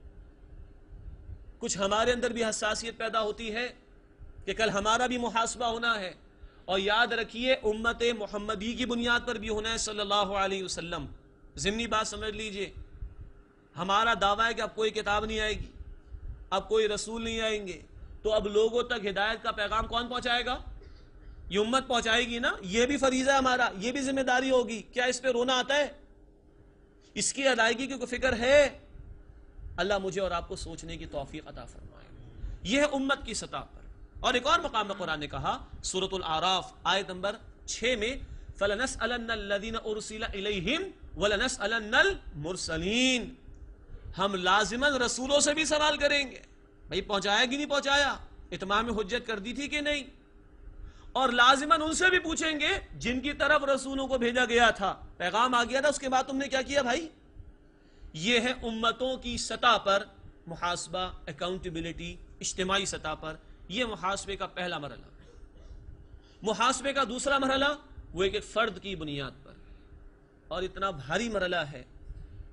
کچھ ہمارے اندر بھی حساسیت پیدا ہوتی ہے کہ کل ہمارا بھی محاسبہ ہونا ہے، اور یاد رکھیے امت محمدی کی بنیاد پر بھی ہونا ہے صلی اللہ علیہ وسلم۔ ضمنی بات سمجھ لیجئے، ہمارا دعویٰ ہے کہ اب کوئی کتاب نہیں آئے گی، اب کوئی رسول نہیں آئیں گے، تو اب لوگوں تک ہدایت کا پیغام کون پہنچائے گا؟ یہ امت پہنچائے گی نا، یہ بھی فریضہ ہے ہمارا، یہ بھی ذمہ داری ہوگی۔ کیا اس پہ رونا آتا ہے؟ اس کی ادائیگی کی کوئی فکر ہے؟ اللہ مجھے اور آپ کو سوچنے کی توفیق عطا فرمائے۔ یہ ہے امت کی سطح پر۔ اور ایک اور مقام میں قرآن نے کہا سورۃ الاعراف آیت نمبر 6 میں فَلَنَسْأَلَنَّ الَّذِينَ أُرْسِلَ إِلَيْهِمْ وَلَنَسْأَلَنَّ الْمُرْسَلِينَ، ہم لازماً رسولوں سے بھی سوال کریں گے، بھئی پہنچایا کہ نہیں پہنچایا، اتمام حجت کر دی تھی کہ نہیں، اور لازماً ان سے بھی پوچھیں گے جن کی طرف رسولوں کو بھیجا گیا تھا، پیغام آ گیا تھا، اس کے بعد تم نے کیا کیا بھائی۔ یہ ہے امتوں کی سطح پر محاسبہ، اکاؤنٹیبلٹی، اجتماعی سطح پر۔ یہ محاسبے کا پہلا مرحلہ۔ محاسبے کا دوسرا مرحلہ وہ ایک فرد کی بنیاد پر، اور اتنا بھاری مرحلہ ہے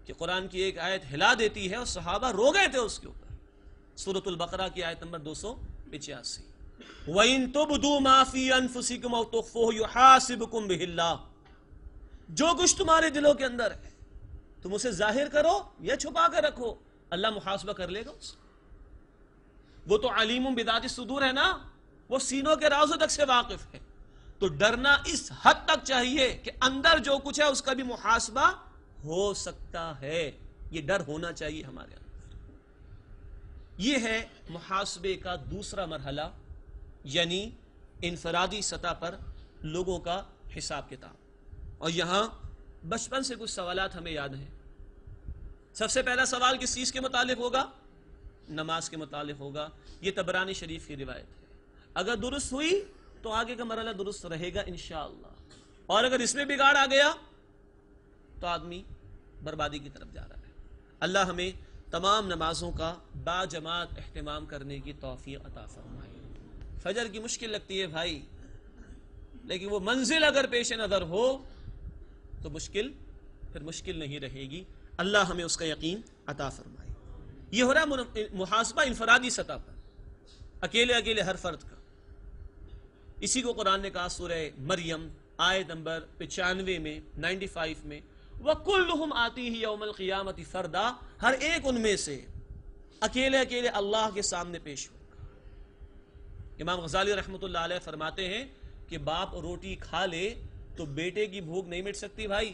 کہ قرآن کی ایک آیت ہلا دیتی ہے اور صحابہ رو گئے تھے اس کے اوپر. سورۃ البقرہ کی آیت نمبر 285. وَإِن تُبْدُوا مَا فِي أَنفُسِكُمْ أَوْ تُخْفُوهُ يُحَاسِبْكُم بِهِ اللَّهُ. جو کچھ تمہارے دلوں کے اندر ہے تم اسے ظاہر کرو یا چھپا کر رکھو، اللہ محاسبہ کر لے گا اس. وہ تو علیم بذات الصدور ہے نا، وہ سینوں کے رازوں تک سے واقف ہے. تو ڈرنا اس حد تک چاہیے کہ اندر جو کچھ ہے اس کا بھی محاسبہ ہو سکتا ہے. یہ ڈر ہونا چاہیے ہمارے اندر. یہ ہے محاسبے کا دوسرا مرحلہ، یعنی انفرادی سطح پر لوگوں کا حساب کتاب. اور یہاں بچپن سے کچھ سوالات ہمیں یاد ہیں. سب سے پہلا سوال کس چیز کے متعلق ہوگا؟ نماز کے متعلق ہوگا. یہ طبرانی شریف کی روایت ہے. اگر درست ہوئی تو آگے کا مرحلہ درست رہے گا انشاءاللہ، اور اگر اس میں بگاڑ آ گیا تو آدمی بربادی کی طرف جا رہا ہے. اللہ ہمیں تمام نمازوں کا با جماعت اہتمام کرنے کی توفیق عطا فرمائے. فجر کی مشکل لگتی ہے بھائی، لیکن وہ منزل اگر پیش نظر ہو تو پھر مشکل نہیں رہے گی. اللہ ہمیں اس کا یقین عطا فرمائے. یہ ہو رہا ہے محاسبہ انفرادی سطح پر، اکیلے ہر فرد کا. اسی کو قرآن نے کہا سورہ مریم آیت نمبر 95 میں 95 میں، وَكُلُّهُمْ آتِيهِ يَوْمَ الْقِيَامَةِ فَرْدًا. ہر ایک ان میں سے اکیلے اللہ کے سامنے پیش ہوگا. امام غزالی رحمۃ اللہ علیہ فرماتے ہیں کہ باپ روٹی کھا لے تو بیٹے کی بھوک نہیں مٹ سکتی بھائی،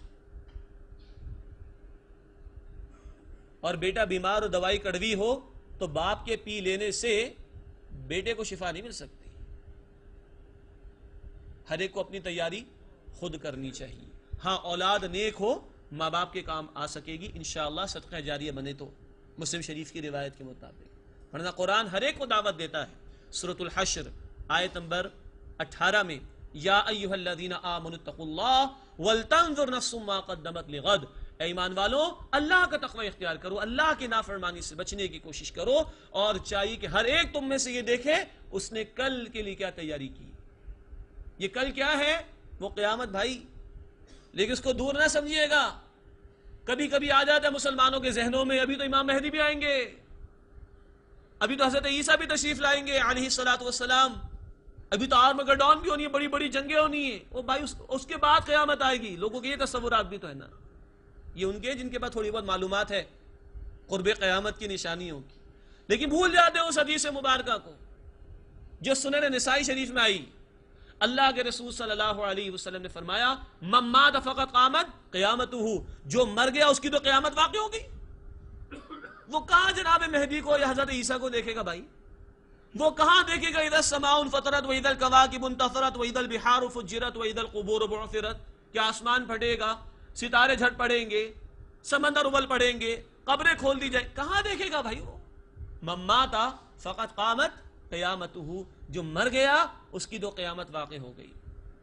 اور بیٹا بیمار اور دوائی کڑوی ہو تو باپ کے پی لینے سے بیٹے کو شفا نہیں مل سکتی. ہر ایک کو اپنی تیاری خود کرنی چاہیے. ہاں اولاد نیک ہو ماں باپ کے کام آ سکے گی انشاءاللہ، صدقہ جاریہ بنے تو مسلم شریف کی روایت کے مطابق. ورنہ قرآن ہر ایک کو دعوت دیتا ہے. سورۃ الحشر آیت نمبر 18 میں، یا ایھا الذین آمنوا اتقوا اللہ ولتنظر نفس ما قدمت لغد. اے ایمان والو، اللہ کا تقوی اختیار کرو، اللہ کی نافرمانی سے بچنے کی کوشش کرو، اور چاہیے کہ ہر ایک تم میں سے یہ دیکھے اس نے کل کے لیے کیا تیاری کی. یہ کل کیا ہے؟ وہ قیامت بھائی. لیکن اس کو دور نہ سمجھیے گا. کبھی کبھی آ جاتا ہے مسلمانوں کے ذہنوں میں ابھی تو امام مہدی بھی آئیں گے، ابھی تو حضرت عیسیٰ بھی تشریف لائیں گے علیہ الصلوۃ والسلام، ابھی تو آرمگڈون بھی ہونی ہے، بڑی بڑی جنگیں ہونی ہیں. وہ بھائی اس کے بعد قیامت آئے گی. لوگوں کے یہ تصورات بھی تو ہے نا. یہ ان کے جن کے پاس تھوڑی بہت معلومات ہے قرب قیامت کی نشانیوں کی، لیکن بھول جاتے ہیں اس حدیث مبارکہ کو جو سنن نسائی شریف میں آئی. اللہ کے رسول صلی اللہ علیہ وسلم نے فرمایا، من مات فقط قامت قیامتہ. جو مر گیا اس کی تو قیامت واقع ہوگی. وہ کہاں جناب مہدی کو یا حضرت عیسیٰ کو دیکھے گا بھائی؟ وہ کہاں دیکھے گا؟ اذا السماء انفطرت واذا الكواكب انتثرت واذا البحار فجرت واذا القبور بعثرت. کیا آسمان پھٹے گا، ستارے جھٹ پڑیں گے، سمندر ابل پڑیں گے، قبریں کھول دی جائیں؟ کہاں دیکھے گا بھائی؟ وہ من مات فقط قامت قیامتہ. جو مر گیا اس کی تو قیامت واقع ہو گئی.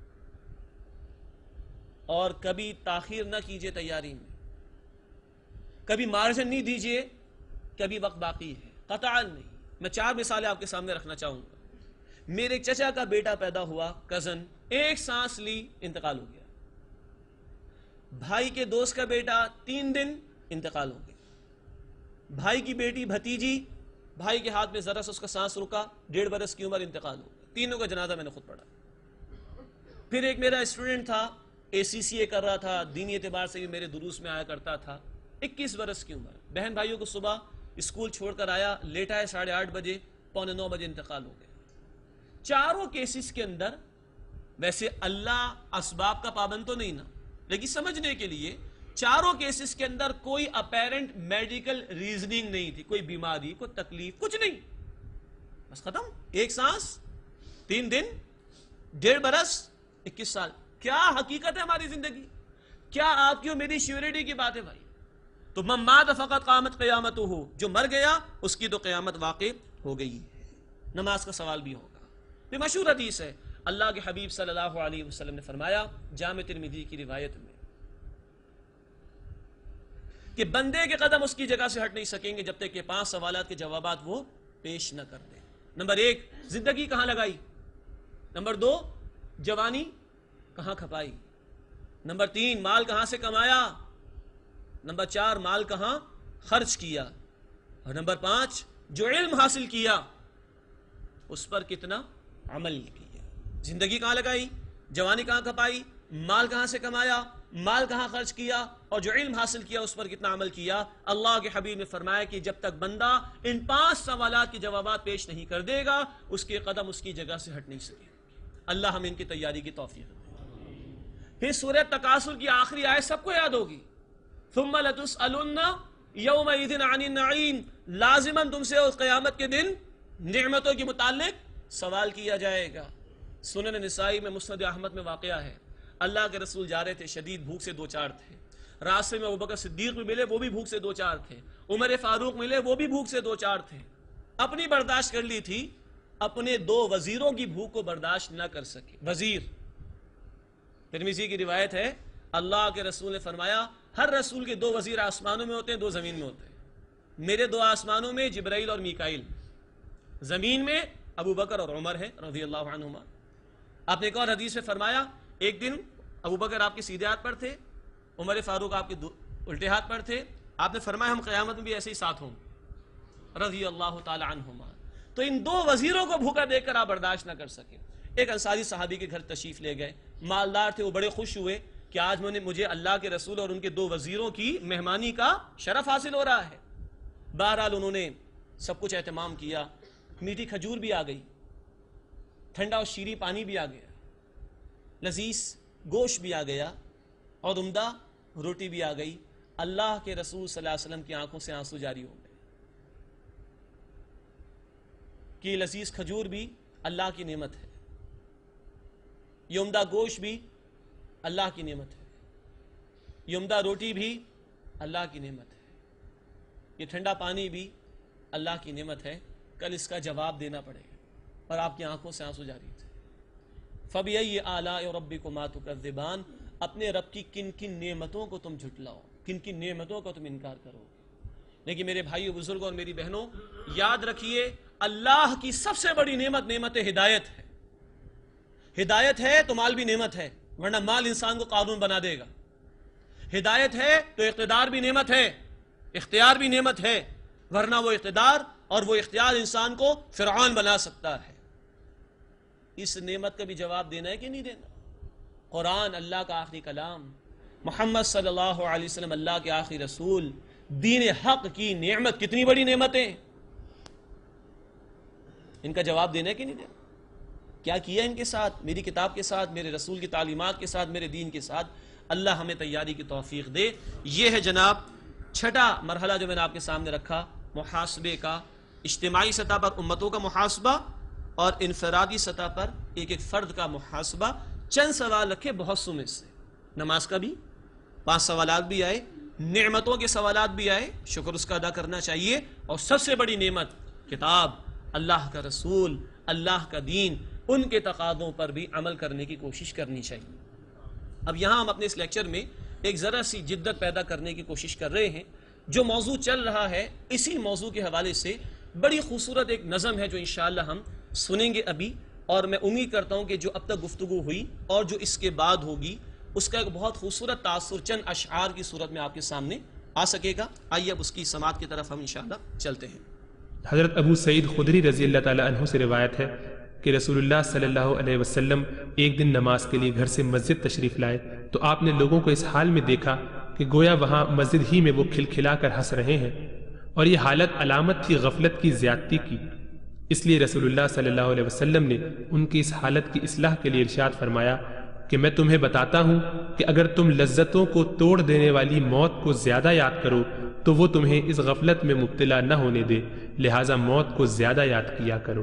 اور کبھی تاخیر نہ کیجئے تیاری میں، کبھی مارجن نہیں دیجئے، کبھی وقت باقی ہے، قطعا نہیں. میں 4 مثالیں آپ کے سامنے رکھنا چاہوں گا. میرے ایک چچا کا بیٹا پیدا ہوا، کزن، ایک سانس لی انتقال ہو گیا. بھائی کے دوست کا بیٹا 3 دن انتقال ہو گیا. بھائی کی بیٹی بھتیجی، بھائی کے ہاتھ میں ذرا سا اس کا سانس رکا، 1.5 برس کی عمر، انتقال ہو گیا. تینوں کا جنازہ میں نے خود پڑھا. پھر ایک میرا اسٹوڈنٹ تھا، ACCA کر رہا تھا، دینی اعتبار سے بھی میرے دروس میں آیا کرتا تھا، 21 برس کی عمر. بہن بھائیوں کو صبح اسکول چھوڑ کر آیا، لیٹا ہے 8:30 بجے، 8:45 بجے انتقال ہو گیا. چاروں کیسز کے اندر ویسے اللہ اسباب کا پابند تو نہیں نا، لیکن سمجھنے کے لیے چاروں کیسز کے اندر کوئی اپیرنٹ میڈیکل ریزننگ نہیں تھی، کوئی بیماری، کوئی تکلیف، کچھ نہیں. بس ختم. ایک سانس، 3 دن، 1.5 برس، 21 سال. کیا حقیقت ہے ہماری زندگی؟ کیا آپ کی اور میری شیورٹی کی بات ہے بھائی؟ تو من مات فقط قامت قیامتہ. جو مر گیا اس کی تو قیامت واقع ہو گئی. نماز کا سوال بھی ہوگا. یہ مشہور حدیث ہے. اللہ کے حبیب صلی اللہ علیہ وسلم نے فرمایا جامع ترمذی کی روایت میں کہ بندے کے قدم اس کی جگہ سے ہٹ نہیں سکیں گے جب تک کہ 5 سوالات کے جوابات وہ پیش نہ کر دے. نمبر 1، زندگی کہاں لگائی؟ نمبر 2، جوانی کہاں کھپائی؟ نمبر 3، مال کہاں سے کمایا؟ نمبر 4 مال کہاں خرچ کیا، اور نمبر 5 جو علم حاصل کیا اس پر کتنا عمل کیا، زندگی کہاں لگائی، جوانی کہاں کھپائی، مال کہاں سے کمایا، مال کہاں خرچ کیا، اور جو علم حاصل کیا اس پر کتنا عمل کیا۔ اللہ کے حبیب نے فرمایا کہ جب تک بندہ ان 5 سوالات کے جوابات پیش نہیں کر دے گا اس کے قدم اس کی جگہ سے ہٹ نہیں سکے۔ اللہ ہم ان کی تیاری کی توفیق دے۔ پھر سورہ تکاثر کی آخری آیت سب کو یاد ہوگی، ثم لتسألن یومئذ عن النعیم، لازماً تم سے اس قیامت کے دن نعمتوں کے متعلق سوال کیا جائے گا۔ سنن نسائی میں مسند احمد میں واقعہ ہے، اللہ کے رسول جا رہے تھے، شدید بھوک سے 2-4 تھے، راستے میں ابوبکر صدیق بھی ملے، وہ بھی بھوک سے 2-4 تھے، عمر فاروق ملے، وہ بھی بھوک سے 2-4 تھے۔ اپنی برداشت کر لی تھی، اپنے 2 وزیروں کی بھوک کو برداشت نہ کر سکے۔ وزیر، ترمذی کی روایت ہے، اللہ کے رسول نے فرمایا ہر رسول کے 2 وزیر آسمانوں میں ہوتے ہیں، 2 زمین میں ہوتے ہیں۔ میرے 2 آسمانوں میں جبرائیل اور میکائیل، زمین میں ابو بکر اور عمر ہیں رضی اللہ عنہما۔ آپ نے ایک اور حدیث میں فرمایا ایک دن ابو بکر آپ کے سیدھے ہاتھ پر تھے، عمر فاروق آپ کے الٹے ہاتھ پر تھے۔ آپ نے فرمایا ہم قیامت میں بھی ایسے ہی ساتھ ہوں رضی اللہ تعالی عنہما۔ تو ان 2 وزیروں کو بھوکا دیکھ کر آپ برداشت نہ کر سکے۔ ایک انصاری صحابی کے گھر تشریف لے گئے، مالدار تھے، وہ بڑے خوش ہوئے کہ آج مجھے اللہ کے رسول اور ان کے 2 وزیروں کی مہمانی کا شرف حاصل ہو رہا ہے۔ بہرحال انہوں نے سب کچھ اہتمام کیا، میٹھی کھجور بھی آ گئی، ٹھنڈا اور شیریں پانی بھی آ گیا، لذیذ گوشت بھی آ گیا، اور عمدہ روٹی بھی آ گئی۔ اللہ کے رسول صلی اللہ علیہ وسلم کی آنکھوں سے آنسو جاری ہو گئے کہ یہ لذیذ کھجور بھی اللہ کی نعمت ہے، یہ عمدہ گوشت بھی اللہ کی نعمت ہے، یہ عمدہ روٹی بھی اللہ کی نعمت ہے، یہ ٹھنڈا پانی بھی اللہ کی نعمت ہے، کل اس کا جواب دینا پڑے گا۔ اور آپ کی آنکھوں سے آنسو جاری تھے۔ فَبِأَيِّ آلَاءِ رَبِّكُمَا تُكَذِّبَانِ، اپنے رب کی کن کن نعمتوں کو تم جھٹلاؤ، کن کن نعمتوں کو تم انکار کرو۔ لیکن میرے بھائیو، بزرگوں اور میری بہنوں، یاد رکھیے اللہ کی سب سے بڑی نعمت ہدایت ہے۔ ہدایت ہے تو مال بھی نعمت ہے، ورنہ مال انسان کو قانون بنا دے گا۔ ہدایت ہے تو اقتدار بھی نعمت ہے، اختیار بھی نعمت ہے، ورنہ وہ اقتدار اور وہ اختیار انسان کو فرعون بنا سکتا ہے۔ اس نعمت کا بھی جواب دینا ہے کہ نہیں دینا؟ قرآن اللہ کا آخری کلام، محمد صلی اللہ علیہ وسلم اللہ کے آخری رسول، دین حق کی نعمت، کتنی بڑی نعمتیں، ان کا جواب دینا ہے کہ نہیں دینا؟ کیا کیا ان کے ساتھ، میری کتاب کے ساتھ، میرے رسول کی تعلیمات کے ساتھ، میرے دین کے ساتھ؟ اللہ ہمیں تیاری کی توفیق دے۔ یہ ہے جناب 6واں مرحلہ جو میں نے آپ کے سامنے رکھا، محاسبے کا، اجتماعی سطح پر امتوں کا محاسبہ اور انفرادی سطح پر ایک ایک فرد کا محاسبہ۔ چند سوال رکھے بہت سو میں سے، نماز کا بھی 5 سوالات بھی آئے، نعمتوں کے سوالات بھی آئے، شکر اس کا ادا کرنا چاہیے، اور سب سے بڑی نعمت کتاب، اللہ کا رسول، اللہ کا دین، ان کے تقاضوں پر بھی عمل کرنے کی کوشش کرنی چاہیے۔ اب یہاں ہم اپنے اس لیکچر میں ایک ذرا سی جدت پیدا کرنے کی کوشش کر رہے ہیں۔ جو موضوع چل رہا ہے اسی موضوع کے حوالے سے بڑی خوبصورت ایک نظم ہے جو انشاءاللہ ہم سنیں گے ابھی، اور میں امید کرتا ہوں کہ جو اب تک گفتگو ہوئی اور جو اس کے بعد ہوگی اس کا ایک بہت خوبصورت تاثر چند اشعار کی صورت میں آپ کے سامنے آ سکے گا۔ آئیے اب اس کی سماعت کی طرف ہم انشاءاللہ چلتے ہیں۔ حضرت ابو سعید خدری رضی اللہ تعالی عنہ سے روایت ہے کہ رسول اللہ صلی اللہ علیہ وسلم ایک دن نماز کے لیے گھر سے مسجد تشریف لائے تو آپ نے لوگوں کو اس حال میں دیکھا کہ گویا وہاں مسجد ہی میں وہ کھلکھلا کر ہنس رہے ہیں، اور یہ حالت علامت تھی غفلت کی، زیادتی کی۔ اس لیے رسول اللہ صلی اللہ علیہ وسلم نے ان کی اس حالت کی اصلاح کے لیے ارشاد فرمایا کہ میں تمہیں بتاتا ہوں کہ اگر تم لذتوں کو توڑ دینے والی موت کو زیادہ یاد کرو تو وہ تمہیں اس غفلت میں مبتلا نہ ہونے دے، لہٰذا موت کو زیادہ یاد کیا کرو۔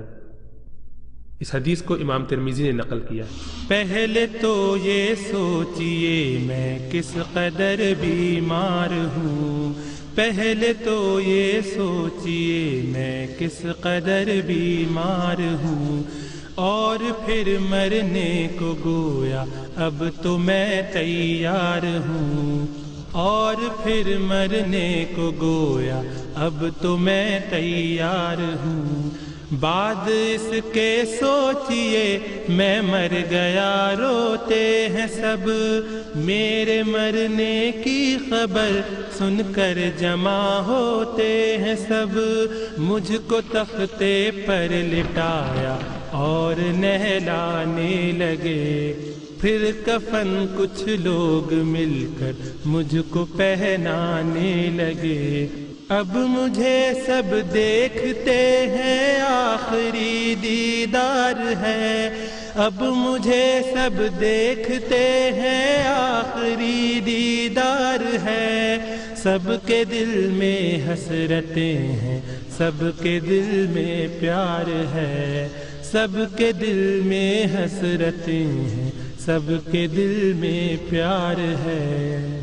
اس حدیث کو امام ترمذی نے نقل کیا۔ پہلے تو یہ سوچئے میں کس قدر بیمار ہوں، پہلے تو یہ سوچئے میں کس قدر بیمار ہوں، اور پھر مرنے کو گویا اب تو میں تیار ہوں، اور پھر مرنے کو گویا اب تو میں تیار ہوں، بعد اس کے سوچئے میں مر گیا روتے ہیں سب، میرے مرنے کی خبر سن کر جمع ہوتے ہیں سب، مجھ کو تختے پر لٹایا اور نہلانے لگے، پھر کفن کچھ لوگ مل کر مجھ کو پہنانے لگے، اب مجھے سب دیکھتے ہیں آخری دیدار ہے، اب مجھے سب دیکھتے ہیں آخری دیدار ہے، سب کے دل میں حسرتیں ہیں، سب کے دل میں پیار ہے، سب کے دل میں حسرتیں ہیں، سب کے دل میں پیار ہے،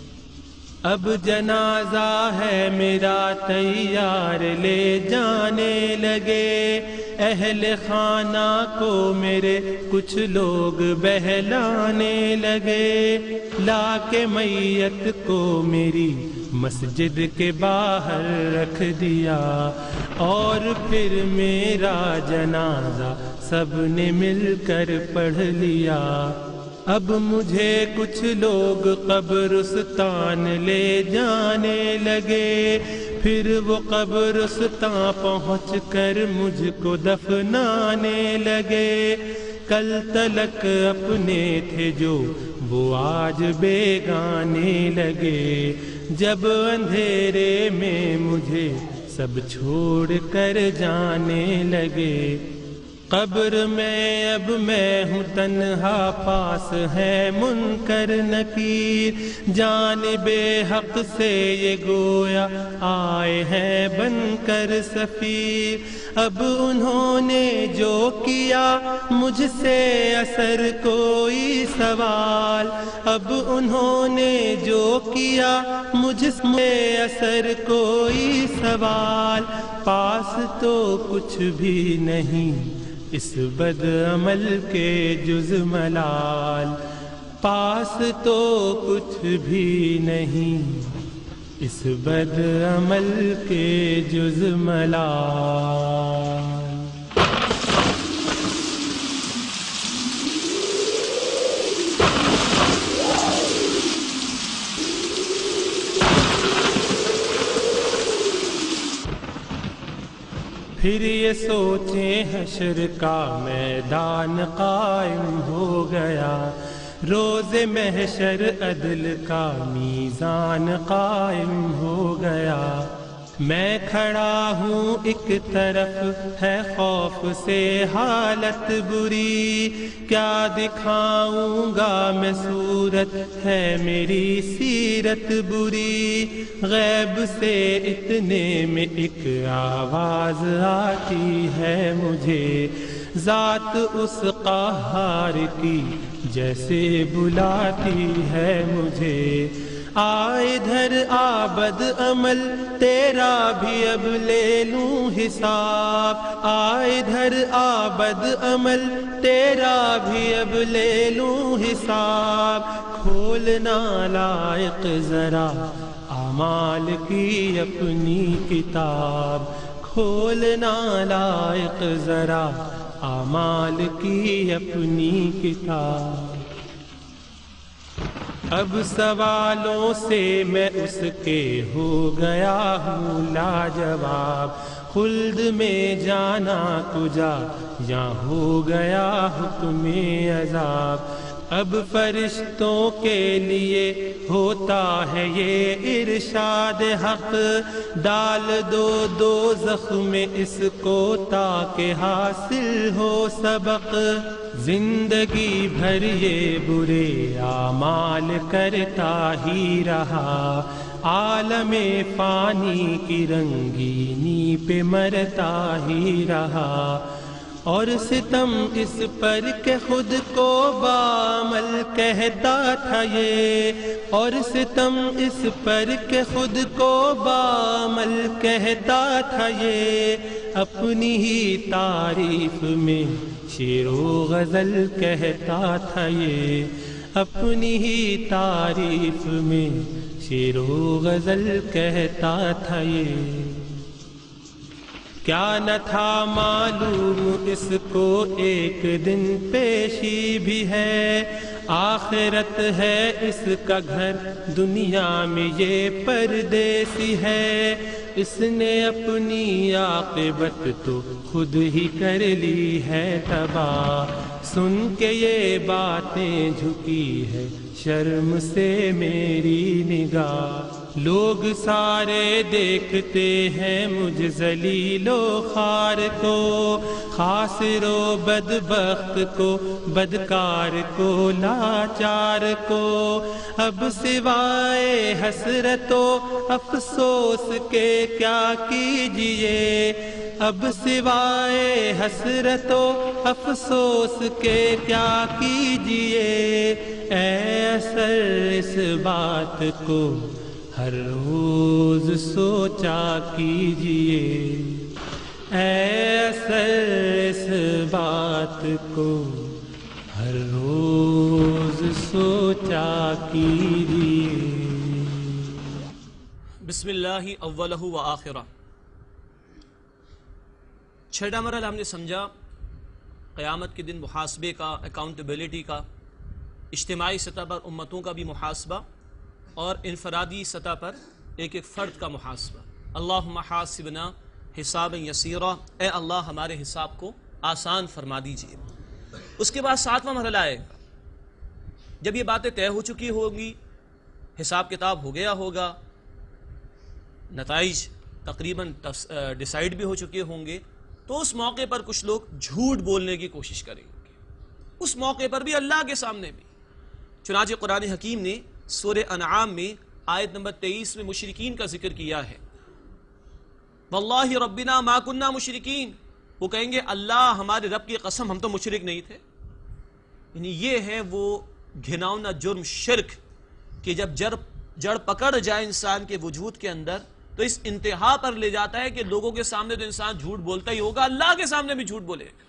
اب جنازہ ہے میرا تیار لے جانے لگے، اہل خانہ کو میرے کچھ لوگ بہلانے لگے، لا کے میت کو میری مسجد کے باہر رکھ دیا، اور پھر میرا جنازہ سب نے مل کر پڑھ لیا، اب مجھے کچھ لوگ قبرستان لے جانے لگے، پھر وہ قبرستان پہنچ کر مجھ کو دفنانے لگے، کل تلک اپنے تھے جو وہ آج بیگانے لگے، جب اندھیرے میں مجھے سب چھوڑ کر جانے لگے، قبر میں اب میں ہوں تنہا، پاس ہے منکر نکیر، جانب حق سے یہ گویا آئے ہیں بن کر سفیر، اب انہوں نے جو کیا مجھ سے اثر کوئی سوال، اب انہوں نے جو کیا مجھ سے اثر کوئی سوال، پاس تو کچھ بھی نہیں اس بد عمل کے جز ملال، پاس تو کچھ بھی نہیں اس بد عمل کے جز ملال۔ پھر یہ سوچیں حشر کا میدان قائم ہو گیا، روز محشر عدل کا میزان قائم ہو گیا، میں کھڑا ہوں ایک طرف ہے خوف سے حالت بری، کیا دکھاؤں گا میں صورت ہے میری سیرت بری، غیب سے اتنے میں ایک آواز آتی ہے مجھے، ذات اس قہار کی جیسے بلاتی ہے مجھے، آ ادھر آ بد عمل تیرا بھی اب لے لوں حساب، آ ادھر آ بد عمل تیرا بھی اب لے لوں حساب، کھولنا لائق ذرا اعمال کی اپنی کتاب، کھولنا لائق ذرا اعمال کی اپنی کتاب، اب سوالوں سے میں اس کے ہو گیا ہوں لاجواب، خلد میں جانا کجا یا ہو گیا حکم عذاب، اب فرشتوں کے لیے ہوتا ہے یہ ارشاد حق، ڈال دو دوزخ میں اس کو تاکہ حاصل ہو سبق، زندگی بھر یہ برے اعمال کرتا ہی رہا، عالم فانی کی رنگینی پہ مرتا ہی رہا، اور ستم اس پر کہ خود کو بعمل کہتا تھا یہ، اور ستم اس پر کہ خود کو بعمل کہتا تھا یہ، اپنی ہی تعریف میں شعر و غزل کہتا تھا یہ، اپنی ہی تعریف میں شعر و غزل کہتا تھا یہ، کیا نہ تھا معلوم اس کو ایک دن پیشی بھی ہے، آخرت ہے اس کا گھر دنیا میں یہ پردیسی ہے، اس نے اپنی عاقبت تو خود ہی کر لی ہے تباہ، سن کے یہ باتیں جھکی ہے شرم سے میری نگاہ، لوگ سارے دیکھتے ہیں مجھ ذلیل و خوار کو، خاسر و بدبخت کو، بدکار کو، لاچار کو، اب سوائے حسرت و افسوس کے کیا کیجئے، اب سوائے حسرت و افسوس کے کیا کیجئے، اے اثر اس بات کو ہر روز سوچا کیجئے، اے اثر اس بات کو ہر روز سوچا کیجئے۔ بسم اللہ اولہ و آخرہ۔ چھٹا مرحلہ ہم نے سمجھا قیامت کے دن محاسبے کا، اکاؤنٹیبلٹی کا، اجتماعی سطح پر امتوں کا بھی محاسبہ اور انفرادی سطح پر ایک ایک فرد کا محاسبہ۔ اللہم حاسبنا حسابا یسیرا، اے اللہ ہمارے حساب کو آسان فرما دیجئے۔ اس کے بعد ساتواں مرحلہ آئے گا، جب یہ باتیں طے ہو چکی ہوگی، حساب کتاب ہو گیا ہوگا، نتائج تقریباً ڈیسائیڈ بھی ہو چکے ہوں گے، تو اس موقع پر کچھ لوگ جھوٹ بولنے کی کوشش کریں گے، اس موقع پر بھی اللہ کے سامنے بھی۔ چنانچہ قرآن حکیم نے سورہ انعام میں آیت نمبر 23 میں مشرکین کا ذکر کیا ہے، واللہ ربنا ما کننا مشرکین، وہ کہیں گے اللہ ہمارے رب کی قسم ہم تو مشرک نہیں تھے۔ یعنی یہ ہے وہ گھناؤنا جرم شرک کہ جب جڑ پکڑ جائے انسان کے وجود کے اندر تو اس انتہا پر لے جاتا ہے کہ لوگوں کے سامنے تو انسان جھوٹ بولتا ہی ہوگا، اللہ کے سامنے بھی جھوٹ بولے گا۔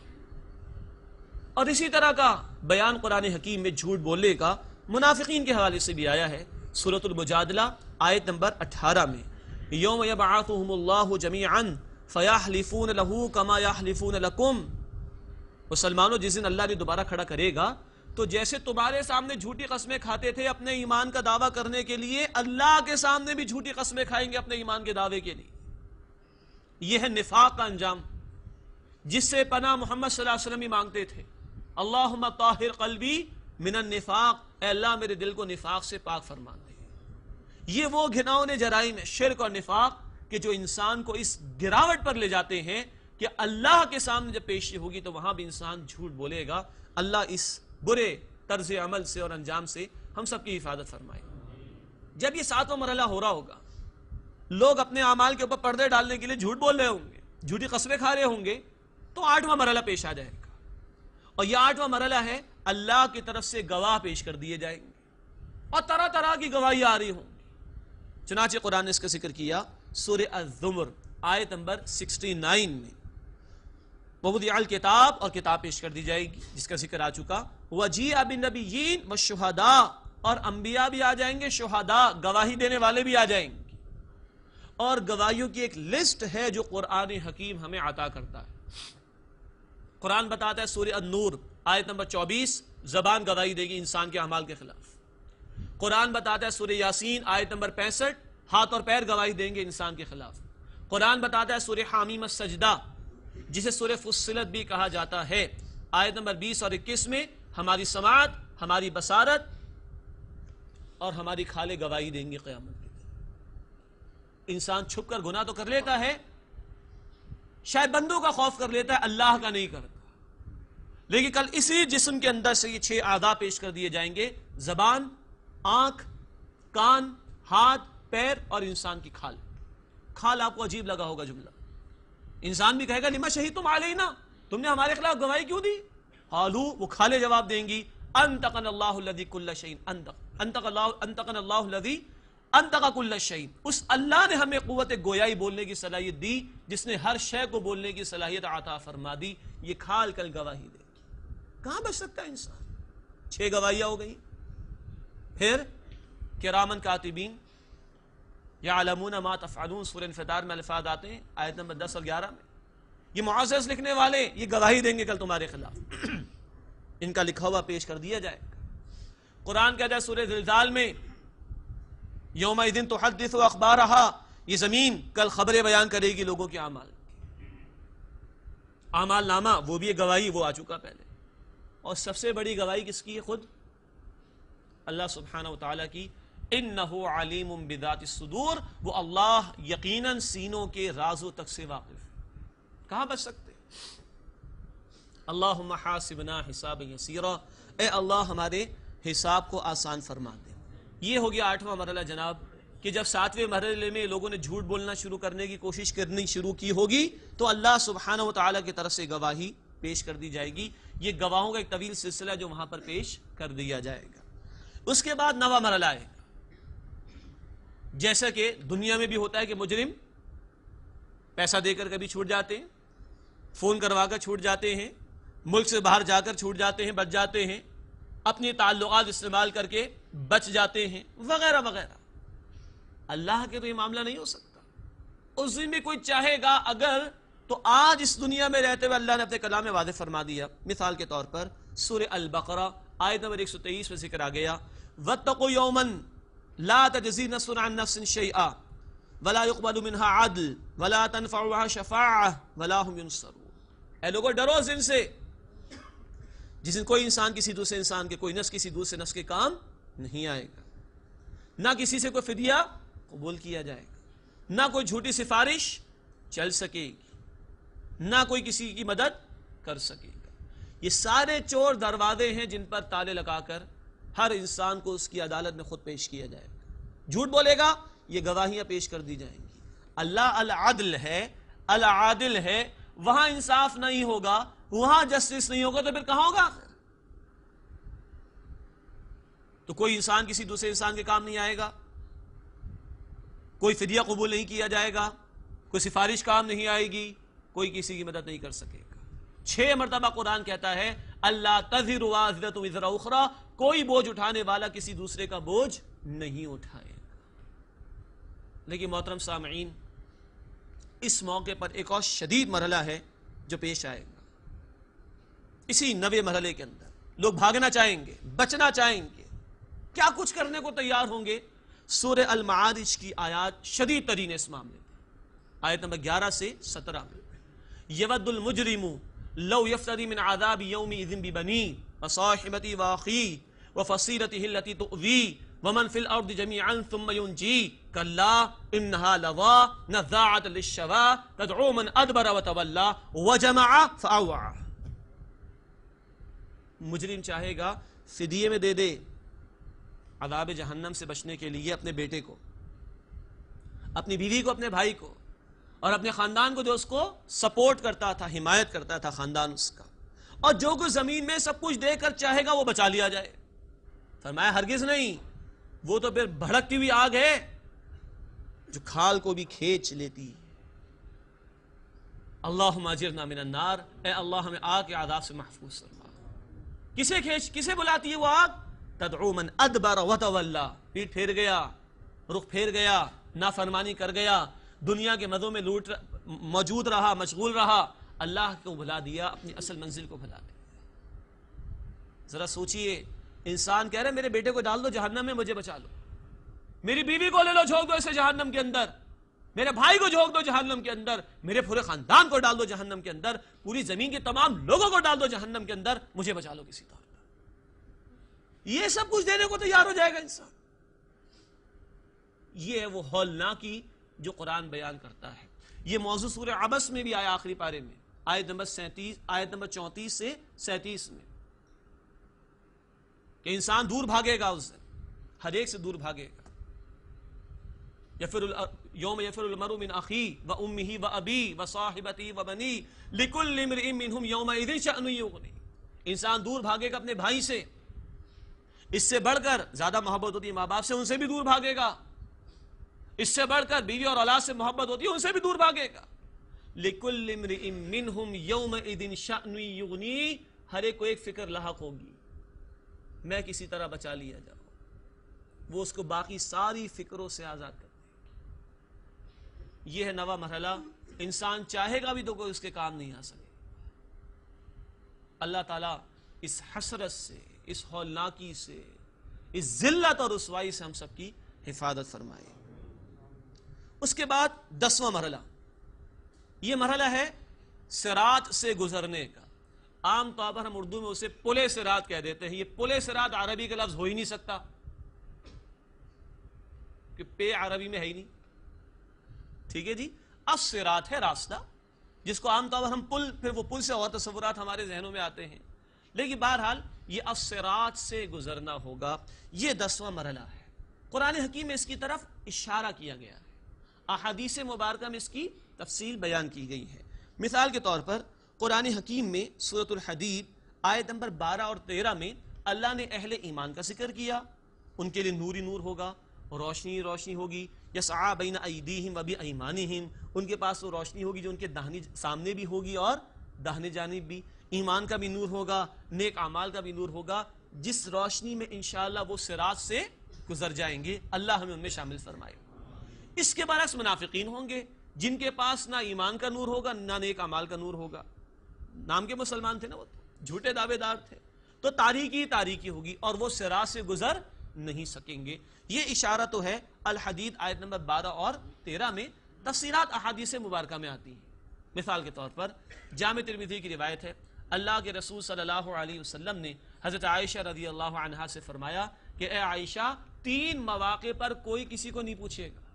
اور اسی طرح کا بیان قرآن حکیم میں جھوٹ بولنے کا منافقین کے حوالے سے بھی آیا ہے، سورۃ المجادلہ آیت نمبر 18 میں، یوم یبعثہم اللہ جمیعا فیحلفون لہ کما یحلفون لکم، مسلمانوں جس دن اللہ نے دوبارہ کھڑا کرے گا تو جیسے تمہارے سامنے جھوٹی قسمیں کھاتے تھے اپنے ایمان کا دعویٰ کرنے کے لیے، اللہ کے سامنے بھی جھوٹی قسمیں کھائیں گے اپنے ایمان کے دعوے کے لیے۔ یہ ہے نفاق کا انجام جس سے پناہ محمد صلی اللہ علیہ وسلم ہی مانگتے تھے، اللہم طاہر قلبی من النفاق، اے اللہ میرے دل کو نفاق سے پاک فرما دے۔ یہ وہ گھناؤنے جرائم ہے، شرک اور نفاق، کہ جو انسان کو اس گراوٹ پر لے جاتے ہیں کہ اللہ کے سامنے جب پیشی ہوگی تو وہاں بھی انسان جھوٹ بولے گا۔ اللہ اس برے طرز عمل سے اور انجام سے ہم سب کی حفاظت فرمائے۔ جب یہ ساتواں مرحلہ ہو رہا ہوگا، لوگ اپنے اعمال کے اوپر پردے ڈالنے کے لیے جھوٹ بول رہے ہوں گے، جھوٹی قسمیں کھا رہے ہوں گے، تو آٹھواں مرحلہ پیش آ جائے گا، اور یہ آٹھواں مرحلہ ہے اللہ کی طرف سے گواہ پیش کر دیے جائیں گے اور طرح طرح کی گواہی آ رہی ہوں گی۔ چنانچہ قرآن نے اس کا ذکر کیا سورہ الزمر آیت نمبر 69 میں، ووضع الکتاب، اور کتاب پیش کر دی جائے گی جس کا ذکر آ چکا، وجیء بالنبیین والشہداء، اور انبیاء بھی آ جائیں گے، شہداء گواہی دینے والے بھی آ جائیں گے، اور گواہیوں کی ایک لسٹ ہے جو قرآن حکیم ہمیں عطا کرتا ہے۔ قرآن بتاتا ہے سورہ النور آیت نمبر 24، زبان گواہی دے گی انسان کے اعمال کے خلاف۔ قرآن بتاتا ہے سورہ یاسین آیت نمبر 65، ہاتھ اور پیر گواہی دیں گے انسان کے خلاف۔ قرآن بتاتا ہے سورہ حامیم السجدہ، جسے سورہ فصلت بھی کہا جاتا ہے، آیت نمبر 20 اور 21 میں ہماری سماعت، ہماری بصارت اور ہماری کھالیں گواہی دیں گی قیامت کے دن۔ انسان چھپ کر گناہ تو کر لیتا ہے، شاید بندوں کا خوف کر لیتا ہے، اللہ کا نہیں کرتا، لیکن کل اسی جسم کے اندر سے یہ 6 اعضاء پیش کر دیے جائیں گے، زبان، آنکھ، کان، ہاتھ، پیر اور انسان کی کھال۔ کھال آپ کو عجیب لگا ہوگا جملہ، انسان بھی کہے گا لما شہیدتم علینا، تم نے ہمارے خلاف گواہی کیوں دی؟ قالوا، وہ کھالے جواب دیں گی، انطقنا اللہ الذی کل شیء انطقنا اللہ الذی انطق کل شیء، اس اللہ نے ہمیں قوت گویائی بولنے کی صلاحیت دی جس نے ہر شے کو بولنے کی صلاحیت عطا فرما دی۔ یہ کھال کل گواہی دے گی، کہاں بچ سکتا ہے انسان؟ 6 گواہیاں ہو گئی۔ پھر کرامن کاتبین یعلمون ما تفعلون، سورہ انفطار میں الفاظ آتے ہیں آیت نمبر 10 اور 11 میں، یہ معزز لکھنے والے یہ گواہی دیں گے کل تمہارے خلاف، ان کا لکھا ہوا پیش کر دیا جائے گا۔ قرآن کہتا ہے سورہ زلزال میں یومئذ تحدث اخبارہا، یہ زمین کل خبریں بیان کرے گی لوگوں کے اعمال، اعمال نامہ وہ بھی ایک گواہی، وہ آ چکا پہلے۔ اور سب سے بڑی گواہی کس کی ہے؟ خود اللہ سبحانہ و تعالیٰ کی، انہ علیم بذات الصدور، وہ اللہ یقیناً سینوں کے رازوں تک سے واقف ہے۔ کہاں بچ سکتے؟ اللہم حاسبنا حسابا یسیرا، اے اللہ ہمارے حساب کو آسان فرما دے۔ یہ ہو گیا 8واں مرحلہ جناب، کہ جب 7ویں مرحلے میں لوگوں نے جھوٹ بولنا شروع کرنے کی کوشش کرنی شروع کی ہوگی تو اللہ سبحانہ و تعالیٰ کی طرف سے گواہی پیش کر دی جائے گی۔ یہ گواہوں کا ایک طویل سلسلہ جو وہاں پر پیش کر دیا جائے گا۔ اس کے بعد 9واں مرحلہ ہے، جیسا کہ دنیا میں بھی ہوتا ہے کہ مجرم پیسہ دے کر کبھی چھوٹ جاتے ہیں، فون کروا کر چھوٹ جاتے ہیں، ملک سے باہر جا کر چھوٹ جاتے ہیں، بچ جاتے ہیں، اپنے تعلقات استعمال کر کے بچ جاتے ہیں، وغیرہ وغیرہ۔ اللہ کے تو یہ معاملہ نہیں ہو سکتا۔ اس دن میں کوئی چاہے گا اگر، تو آج اس دنیا میں رہتے ہوئے اللہ نے اپنے کلام میں واضح فرما دیا۔ مثال کے طور پر سورہ البقرہ آیت نمبر 123 میں ذکر آ گیا، وَاتَّقُوا يَوْمًا لَا تَجْزِي نَفْسٌ عَن نَفْسٍ شَيْئًا وَلَا يُقْبَلُ مِنْهَا عَدْلٌ وَلَا تَنْفَعُهَا شَفَاعَةٌ وَلَا هُمْ يُنصَرُونَ۔ اے لوگو ڈرو اس دن سے جس دن کوئی انسان کسی دوسرے انسان کے، کوئی نفس کسی دوسرے نفس کے کام نہیں آئے گا، نہ کسی سے کوئی فدیہ قبول کیا جائے گا، نہ کوئی جھوٹی سفارش چل سکے گی، نہ کوئی کسی کی مدد کر سکے گا۔ یہ سارے چور دروازے ہیں جن پر تالے لگا کر ہر انسان کو اس کی عدالت میں خود پیش کیا جائے گا۔ جھوٹ بولے گا، یہ گواہیاں پیش کر دی جائیں گی۔ اللہ العدل ہے، العادل ہے، وہاں انصاف نہیں ہوگا، وہاں جسٹس نہیں ہوگا، تو پھر کہاں ہوگا آخر؟ تو کوئی انسان کسی دوسرے انسان کے کام نہیں آئے گا، کوئی فدیہ قبول نہیں کیا جائے گا، کوئی سفارش کام نہیں آئے گی، کوئی کسی کی مدد نہیں کر سکے گا۔ 6 مرتبہ قرآن کہتا ہے اللہ تزر وازرۃ وزر اخری، کوئی بوجھ اٹھانے والا کسی دوسرے کا بوجھ نہیں اٹھائے گا۔ لیکن محترم سامعین، اس موقع پر ایک اور شدید مرحلہ ہے جو پیش آئے گا۔ اسی 9ویں مرحلے کے اندر لوگ بھاگنا چاہیں گے، بچنا چاہیں گے، کیا کچھ کرنے کو تیار ہوں گے۔ سورہ المعارج کی آیات شدید ترین اس معاملے میں، آیت نمبر 11 سے 17 میں، یود المجرم لو یفتری من عذاب یومئذ ببنیہ وصاحبتہ واخیہ وفصیلتہ التی تؤویہ ومن فی الارض جميعا ثم ينجیہ کلا انہا لظی نزاعۃ للشوی تدعو من ادبر وتولی وجمع فاوعی۔ مجرم چاہے گا فدیے میں دے دے عذاب جہنم سے بچنے کے لیے اپنے بیٹے کو، اپنی بیوی کو، اپنے بھائی کو، اور اپنے خاندان کو جو اس کو سپورٹ کرتا تھا، حمایت کرتا تھا خاندان اس کا، اور جو کچھ زمین میں سب کچھ دے کر چاہے گا وہ بچا لیا جائے۔ فرمایا ہرگز نہیں، وہ تو پھر بھڑکتی ہوئی آگ ہے جو کھال کو بھی کھینچ لیتی۔ اللہم اجرنا من النار، اے اللہ ہمیں آگ کے عذاب سے محفوظ فرما۔ کسے بلاتی ہے وہ آگ؟ تدعو من ادبر وتولی، پیٹ پھیر گیا، رخ پھیر گیا، نافرمانی کر گیا، دنیا کے مزوں میں موجود رہا، مشغول رہا، اللہ کو بھلا دیا، اپنی اصل منزل کو بھلا دیا۔ ذرا سوچئے، انسان کہہ رہے میرے بیٹے کو ڈال دو جہنم میں، مجھے بچا لو، میری بیوی کو لے لو جھونک دو اسے جہنم کے اندر، میرے بھائی کو جھونک دو جہنم کے اندر، میرے پورے خاندان کو ڈال دو جہنم کے اندر، پوری زمین کے تمام لوگوں کو ڈال دو جہنم کے اندر، مجھے بچا لو کسی طور پر۔ یہ سب کچھ دینے کو تیار ہو جائے گا انسان۔ یہ ہے وہ ہولناکی جو قرآن بیان کرتا ہے۔ یہ موضوع سورہ عبس میں بھی آیا، آخری پارے میں، آیت نمبر 34 سے 37 میں، کہ انسان دور بھاگے گا اس دن، ہر ایک سے دور بھاگے گا۔ یوم یفر المرء من اخیہ وامہ وابیہ وصاحبتہ وبنیہ لکل امرئ منہم یومئذ شأن یغنیہ۔ انسان دور بھاگے گا اپنے بھائی سے، اس سے بڑھ کر زیادہ محبت ہوتی ہے ماں باپ سے، ان سے بھی دور بھاگے گا، اس سے بڑھ کر بیوی اور اولاد سے محبت ہوتی ہے، ان سے بھی دور بھاگے گا۔ لِكُلِّ امْرِئٍ مِّنْهُمْ يَوْمَئِذٍ شَأْنٌ يُغْنِيهِ، ہر ایک کو ایک فکر لاحق ہوگی، میں کسی طرح بچا لیا جاؤں، وہ اس کو باقی ساری فکروں سے آزاد کر دے گی۔ یہ ہے 9واں مرحلہ انسان چاہے گا بھی تو کوئی اس کے کام نہیں آ سکے۔ اللہ تعالیٰ اس حسرت سے، اس ہولناکی سے، اس ذلت اور رسوائی سے ہم سب کی حفاظت فرمائے۔ اس کے بعد 10واں مرحلہ، یہ مرحلہ ہے صراط سے گزرنے کا۔ عام طور پر ہم اردو میں اسے پلے صراط کہہ دیتے ہیں۔ یہ پلے صراط عربی کا لفظ ہو ہی نہیں سکتا، کہ پے عربی میں ہے ہی نہیں، ٹھیک ہے جی۔ الصراط ہے راستہ، جس کو عام طور پر ہم پل، پھر وہ پل سے اور تصورات ہمارے ذہنوں میں آتے ہیں، لیکن بہرحال یہ الصراط سے گزرنا ہوگا۔ یہ 10واں مرحلہ ہے۔ قرآن حکیم میں اس کی طرف اشارہ کیا گیا ہے، احادیث مبارکہ میں اس کی تفصیل بیان کی گئی ہے۔ مثال کے طور پر قرآن حکیم میں سورۃ الحدید آیت نمبر 12 اور 13 میں اللہ نے اہل ایمان کا ذکر کیا، ان کے لیے نور ہی نور ہوگا، روشنی روشنی ہوگی، یسعیٰ بین ایدیہم و بایمانہم، ان کے پاس وہ روشنی ہوگی جو ان کے داہنے سامنے بھی ہوگی اور داہنے جانب بھی، ایمان کا بھی نور ہوگا، نیک اعمال کا بھی نور ہوگا، جس روشنی میں انشاءاللہ وہ صراط سے گزر جائیں گے۔ اللہ ہمیں ان میں شامل فرمائے۔ اس کے برعکس منافقین ہوں گے، جن کے پاس نہ ایمان کا نور ہوگا نہ نیک اعمال کا نور ہوگا، نام کے مسلمان تھے نا، وہ جھوٹے دعوے دار تھے، تو تاریکی تاریکی ہوگی اور وہ صراط سے گزر نہیں سکیں گے۔ یہ اشارہ تو ہے الحدید آیت نمبر 12 اور 13 میں، تفصیلات احادیث مبارکہ میں آتی ہیں۔ مثال کے طور پر جامع ترمذی کی روایت ہے، اللہ کے رسول صلی اللہ علیہ وسلم نے حضرت عائشہ رضی اللہ عنہا سے فرمایا کہ اے عائشہ، 3 مواقع پر کوئی کسی کو نہیں پوچھے گا،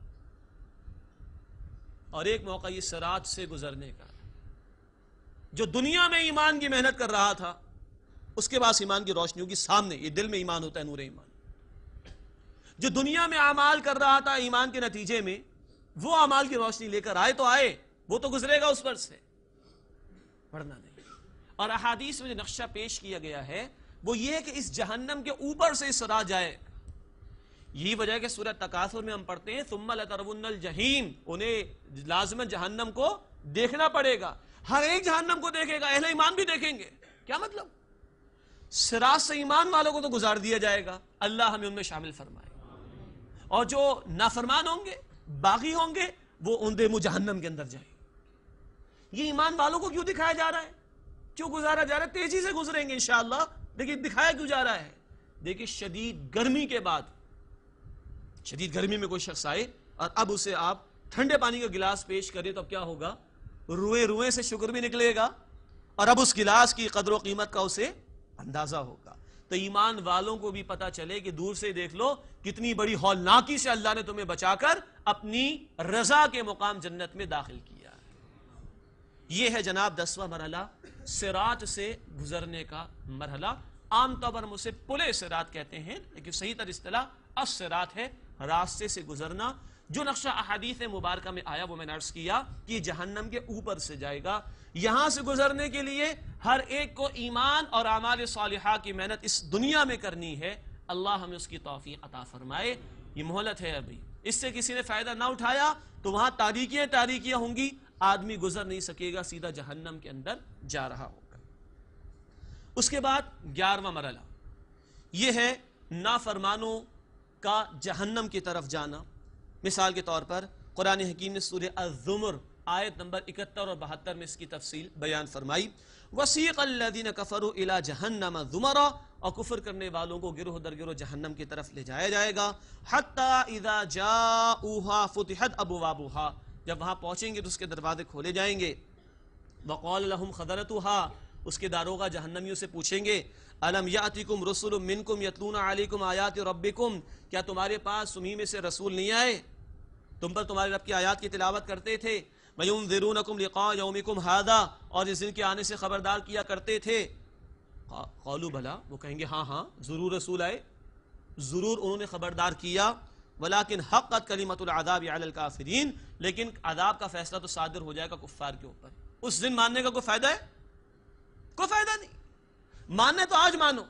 اور ایک موقع یہ صراط سے گزرنے کا، جو دنیا میں ایمان کی محنت کر رہا تھا اس کے پاس ایمان کی روشنی ہوگی سامنے، یہ دل میں ایمان ہوتا ہے، نور ایمان۔ جو دنیا میں اعمال کر رہا تھا ایمان کے نتیجے میں، وہ اعمال کی روشنی لے کر آئے تو آئے، وہ تو گزرے گا اس پر سے، پڑھنا نہیں۔ اور احادیث میں جو نقشہ پیش کیا گیا ہے وہ یہ ہے کہ اس جہنم کے اوپر سے صراط جائے۔ یہی وجہ ہے کہ سورہ تکاثر میں ہم پڑھتے ہیں ثم لترون الجحیم، انہیں لازماً جہنم کو دیکھنا پڑے گا، ہر ایک جہنم کو دیکھے گا، اہل ایمان بھی دیکھیں گے۔ کیا مطلب؟ صراط سے ایمان والوں کو تو گزار دیا جائے گا، اللہ ہمیں ان میں شامل فرمائے، اور جو نافرمان ہوں گے، باغی ہوں گے، وہ اندھے منہ جہنم کے اندر جائیں۔ یہ ایمان والوں کو کیوں دکھایا جا رہا ہے، کیوں گزارا جا رہا ہے؟ تیزی سے گزریں گے انشاءاللہ، لیکن دکھایا کیوں جا رہا ہے؟ دیکھیں شدید گرمی کے بعد، شدید گرمی میں کوئی شخص آئے اور اب اسے آپ ٹھنڈے پانی کا گلاس پیش کریں تو اب کیا ہوگا؟ روئے روئے سے شکر بھی نکلے گا، اور اب اس گلاس کی قدر و قیمت کا اسے اندازہ ہوگا۔ تو ایمان والوں کو بھی پتا چلے کہ دور سے دیکھ لو کتنی بڑی ہولناکی سے اللہ نے تمہیں بچا کر اپنی رضا کے مقام جنت میں داخل کیا۔ یہ ہے جناب 10واں مرحلہ، صراط سے گزرنے کا مرحلہ۔ عام طور پر ہم اسے پلے صراط کہتے ہیں، لیکن صحیح تر اصطلاح الصراط ہے، راستے سے گزرنا۔ جو نقشہ احادیث مبارکہ میں آیا وہ میں نے عرض کیا کہ یہ جہنم کے اوپر سے جائے گا۔ یہاں سے گزرنے کے لیے ہر ایک کو ایمان اور اعمال صالحہ کی محنت اس دنیا میں کرنی ہے۔ اللہ ہمیں اس کی توفیق عطا فرمائے۔ یہ مہلت ہے، ابھی اس سے کسی نے فائدہ نہ اٹھایا تو وہاں تاریکیاں تاریکیاں ہوں گی، آدمی گزر نہیں سکے گا، سیدھا جہنم کے اندر جا رہا ہوگا۔ اس کے بعد 11واں مرحلہ یہ ہے نافرمانوں کا جہنم کی طرف جانا۔ مثال کے طور پر قرآن حکیم نے سورہ الزمر آیت نمبر 71 اور 72 میں اس کی تفصیل بیان فرمائی۔ وَسِيقَ الَّذِينَ كَفَرُوا إِلَى جَهَنَّمَ زُمَرًا، اور کفر کرنے والوں کو گروہ در گروہ جہنم کی طرف لے جایا جائے گا۔ حَتَّى إِذَا جَاءُوهَا فُتِحَتْ أَبْوَابُهَا، جب وہاں پہنچیں گے تو اس کے دروازے کھولے جائیں گے۔ وَقَالَ لَهُمْ خَزَنَتُهَا، اس کے داروغہ جہنمیوں سے پوچھیں گے أَلَمْ يَأْتِكُمْ رُسُلٌ مِّنْكُمْ يَتْلُونَ عَلَيْكُمْ آيَاتِ رَبِّكُمْ، کیا تمہارے پاس تمہیں میں سے رسول نہیں آئے، تم پر تمہارے رب کی آیات کی تلاوت کرتے تھے؟ وَيُنذِرُونَكُمْ لِقَاءَ يَوْمِكُمْ هَذَا، اور اس دن کے آنے سے خبردار کیا کرتے تھے۔ قالوا بلا، وہ کہیں گے ہاں ہاں ضرور رسول آئے، ضرور انہوں نے خبردار کیا۔ ولیکن حقت کلمۃ العذاب علی الکافرین، لیکن عذاب کا فیصلہ تو صادر ہو جائے گا کفار کے اوپر۔ اس دن ماننے کا کوئی فائدہ ہے؟ کوئی فائدہ نہیں۔ ماننے تو آج مانو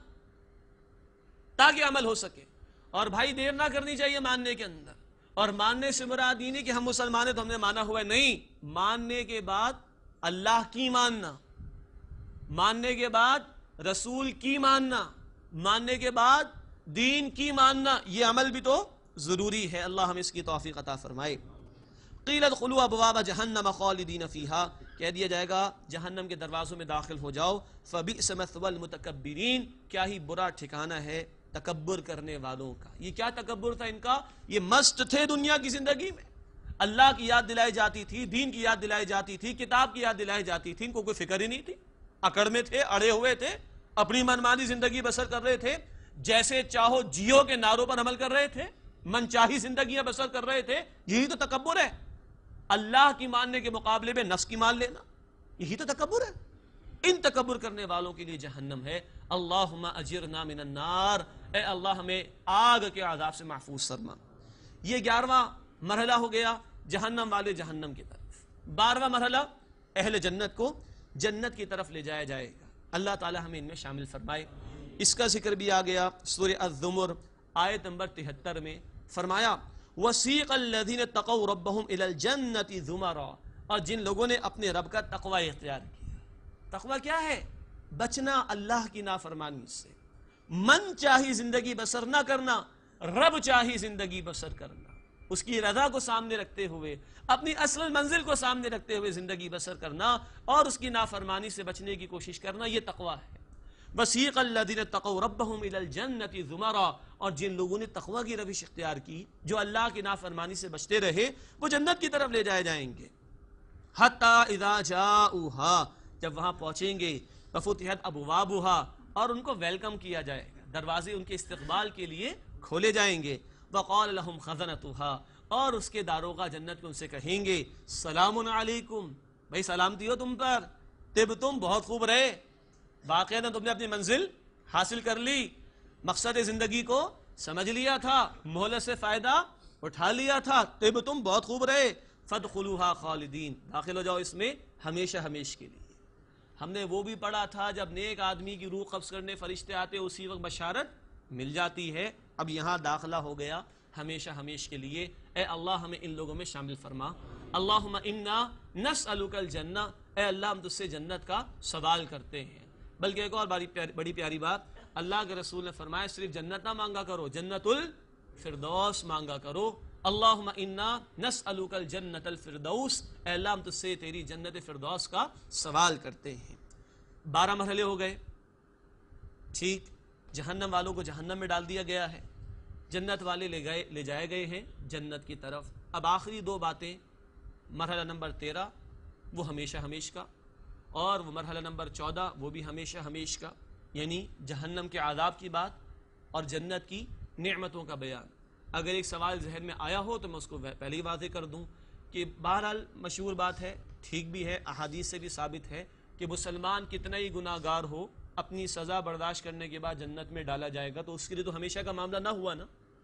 تاکہ عمل ہو سکے، اور بھائی دیر نہ کرنی چاہیے ماننے کے اندر۔ اور ماننے سے مراد یہ نہیں کہ ہم مسلمان ہیں تو ہم نے مانا ہوا ہے، نہیں، ماننے کے بعد اللہ کی ماننا، ماننے کے بعد رسول کی ماننا، ماننے کے بعد دین کی ماننا، یہ عمل بھی تو ضروری ہے۔ اللہ ہمیں اس کی توفیق عطا فرمائے۔ قیل ادخلوا ابواب جہنم خالدین فیہا، کہہ دیا جائے گا جہنم کے دروازوں میں داخل ہو جاؤ، فبئس مثوی المتکبرین، کیا ہی برا ٹھکانہ ہے تکبر کرنے والوں کا۔ یہ کیا تکبر تھا ان کا؟ یہ مست تھے دنیا کی زندگی میں، اللہ کی یاد دلائی جاتی تھی، دین کی یاد دلائی جاتی تھی، کتاب کی یاد دلائی جاتی تھی، ان کو کوئی فکر ہی نہیں تھی، اکڑ میں تھے، اڑے ہوئے تھے، اپنی منمانی زندگی بسر کر رہے تھے، جیسے چاہو جیو کے نعروں پر عمل کر رہے تھے، من چاہی زندگیاں بسر کر رہے تھے۔ یہی تو تکبر ہے، اللہ کی ماننے کے مقابلے میں نفس کی مان لینا، یہی تو تکبر ہے۔ ان تکبر کرنے والوں کے لیے جہنم ہے۔ اللہم اجرنا من النار، اے اللہ ہمیں آگ کے عذاب سے محفوظ فرما۔ یہ 11واں مرحلہ ہو گیا جہنم والے جہنم کی طرف۔ 12واں مرحلہ اہل جنت کو جنت کی طرف لے جایا جائے گا، اللہ تعالی ہمیں ان میں شامل فرمائے۔ اس کا ذکر بھی آ گیا سورہ الزمر آیت نمبر 73 میں، فرمایا وَسِيقَ الَّذِينَ اتَّقَوْا رَبَّهُمْ إِلَى الْجَنَّةِ زُمَرًا، اور جن لوگوں نے اپنے رب کا تقوی اختیار کیا۔ تقوی کیا ہے؟ بچنا اللہ کی نافرمانی سے، من چاہی زندگی بسر نہ کرنا، رب چاہی زندگی بسر کرنا، اس کی رضا کو سامنے رکھتے ہوئے، اپنی اصل منزل کو سامنے رکھتے ہوئے زندگی بسر کرنا اور اس کی نافرمانی سے بچنے کی کوشش کرنا، یہ تقوی ہے۔ وَسِيقَ الَّذِينَ اتَّقَوْا رَبَّهُمْ إِلَى الْجَنَّةِ زُمَرًا، اور جن لوگوں نے تقوی کی روش اختیار کی، جو اللہ کی نافرمانی سے بچتے رہے، وہ جنت کی طرف لے جائے جائیں گے۔ حَتَّى إِذَا جَاءُوهَا، جب وہاں پہنچیں گے، وَفُتِحَتْ أَبْوَابُهَا، اور ان کو ویلکم کیا جائے گا، دروازے ان کے استقبال کے لیے کھولے جائیں گے۔ وَقَالَ لَهُمْ خَزَنَتُهَا، اور اس کے داروغہ جنت کو ان سے کہیں گے سلام علیکم، بھائی سلامتی ہو تم پر، طبتم، بہت خوب رہے، واقعہ تم نے اپنی منزل حاصل کر لی، مقصد زندگی کو سمجھ لیا تھا، مہلت سے فائدہ اٹھا لیا تھا، طبتم، بہت خوب رہے، فادخلوها خالدین، داخل ہو جاؤ اس میں ہمیشہ ہمیش کے لیے۔ ہم نے وہ بھی پڑھا تھا جب نیک آدمی کی روح قبض کرنے فرشتے آتے اسی وقت بشارت مل جاتی ہے، اب یہاں داخلہ ہو گیا ہمیشہ ہمیش کے لیے۔ اے اللہ ہمیں ان لوگوں میں شامل فرما۔ اللہم انا نسألک الجنہ، اے اللہ ہم تجھ سے جنت کا سوال کرتے ہیں۔ بلکہ ایک اور بڑی پیاری بات اللہ کے رسول نے فرمایا، صرف جنت نہ مانگا کرو، جنت الفردوس مانگا کرو۔ اللہم انا نسألک الجنت الفردوس، اے اللہ ہم تجھ سے تیری جنت فردوس کا سوال کرتے ہیں۔ 12 مرحلے ہو گئے، ٹھیک، جہنم والوں کو جہنم میں ڈال دیا گیا ہے، جنت والے لے جائے گئے ہیں جنت کی طرف۔ اب آخری 2 باتیں، مرحلہ نمبر 13 وہ ہمیشہ ہمیش کا، اور وہ مرحلہ نمبر 14 وہ بھی ہمیشہ ہمیش کا، یعنی جہنم کے عذاب کی بات اور جنت کی نعمتوں کا بیان۔ اگر ایک سوال ذہن میں آیا ہو تو میں اس کو پہلے ہی واضح کر دوں کہ بہرحال مشہور بات ہے، ٹھیک بھی ہے، احادیث سے بھی ثابت ہے کہ مسلمان کتنا ہی گناہ گار ہو، اپنی سزا برداشت کرنے کے بعد جنت میں ڈالا جائے گا، تو اس کے لیے تو ہمیشہ کا معاملہ نہ ہوا نا،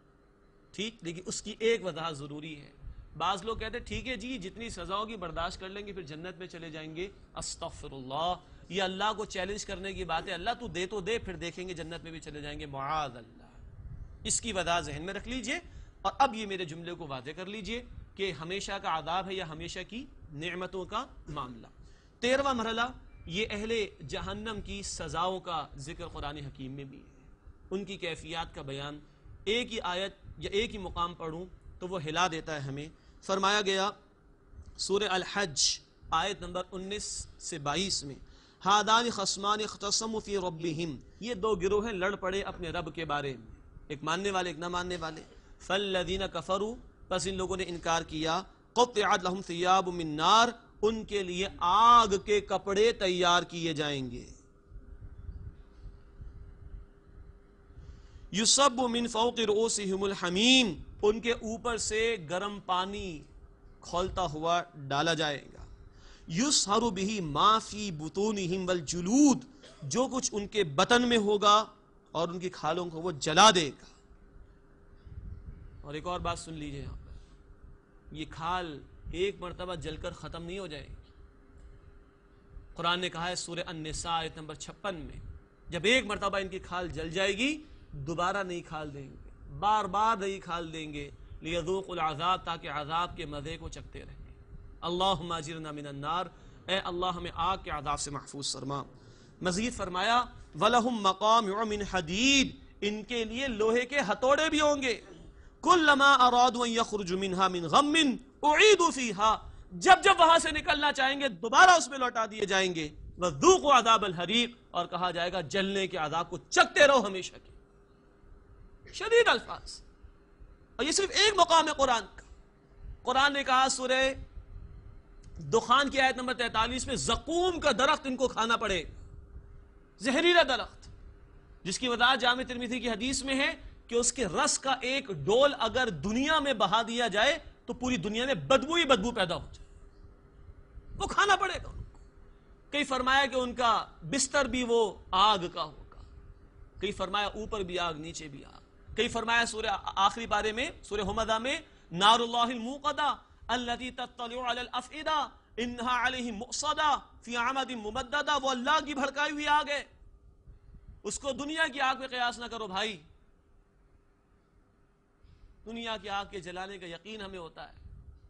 ٹھیک، لیکن اس کی ایک وضاحت ضروری ہے۔ بعض لوگ کہتے ہیں ٹھیک ہے جی جتنی سزا ہوگی برداشت کر لیں گے پھر جنت میں چلے جائیں گے، استغفر اللہ، یہ اللہ کو چیلنج کرنے کی بات ہے، اللہ تو دے پھر دیکھیں گے جنت میں بھی چلے جائیں گے، معاذ اللہ۔ اس کی وضاحت ذہن میں رکھ لیجئے، اور اب یہ میرے جملے کو واضح کر لیجئے کہ ہمیشہ کا عذاب ہے یا ہمیشہ کی نعمتوں کا معاملہ۔ 13واں مرحلہ یہ اہل جہنم کی سزاؤں کا ذکر قرآن حکیم میں بھی ہے، ان کی کیفیات کا بیان۔ ایک ہی آیت یا ایک ہی مقام پڑھوں تو وہ ہلا دیتا ہے ہمیں۔ فرمایا گیا سورہ الحج آیت نمبر 19 سے 22 میں، ہادان خصمان اختصموا فی ربہم، یہ 2 گروہ ہیں لڑ پڑے اپنے رب کے بارے میں، ایک ماننے والے ایک نہ ماننے والے۔ فالذین کفروا، پس ان لوگوں نے انکار کیا، قطعت لہم ثیاب من نار، ان کے لیے آگ کے کپڑے تیار کیے جائیں گے۔ یصب من فوق رؤوسہم الحمیم، ان کے اوپر سے گرم پانی کھولتا ہوا ڈالا جائے گا۔ یصہر بہ ما فی بطونہم والجلود، جو کچھ ان کے بطن میں ہوگا اور ان کی کھالوں کو وہ جلا دے گا۔ اور ایک اور بات سن لیجئے یہاں پر، یہ کھال ایک مرتبہ جل کر ختم نہیں ہو جائے گی۔ قرآن نے کہا ہے سورہ النساء آیت نمبر 56 میں، جب ایک مرتبہ ان کی کھال جل جائے گی دوبارہ نہیں کھال دیں گے، بار بار نہیں کھال دیں گے، لیذوقوا العذاب، تاکہ عذاب کے مزے کو چکھتے رہیں گے۔ اللہم اجرنا من النار، اے اللہ ہمیں آگ کے عذاب سے محفوظ فرما۔ مزید فرمایا وَلَهُمْ مَقَامِعُ مِنْ حَدِيدٍ، ان کے لیے لوہے کے ہتھوڑے بھی ہوں گے۔ کلما ارادوا ان یخرجوا منها من غم اعیدوا فیها، جب جب وہاں سے نکلنا چاہیں گے دوبارہ اس میں لوٹا دیے جائیں گے. وذوقوا عذاب الحریق، اور کہا جائے گا جلنے کے عذاب کو چکھتے رہو ہمیشہ کے. شدید الفاظ. اور یہ صرف ایک مقام ہے قرآن کا. قرآن نے کہا سورہ دخان کی آیت نمبر 43 میں زقوم کا درخت ان کو کھانا پڑے، زہریلا درخت، جس کی وضاحت جامع ترمذی کی حدیث میں ہے کہ اس کے رس کا ایک ڈول اگر دنیا میں بہا دیا جائے تو پوری دنیا میں بدبو ہی بدبو پیدا ہو جائے، وہ کھانا پڑے گا. کئی فرمایا کہ ان کا بستر بھی وہ آگ کا ہوگا، کئی فرمایا اوپر بھی آگ نیچے بھی آگ، کئی فرمایا سورہ آخری پارے میں سورہ حمزہ میں نار اللہ الموقدہ التي تطلع على الافئدہ انها علیہم مؤصدہ فی عمد ممددہ، وہ اللہ کی بھڑکائی ہوئی آگ ہے. اس کو دنیا کی آگ پہ قیاس نہ کرو بھائی. دنیا کی آگ کے جلانے کا یقین ہمیں ہوتا ہے،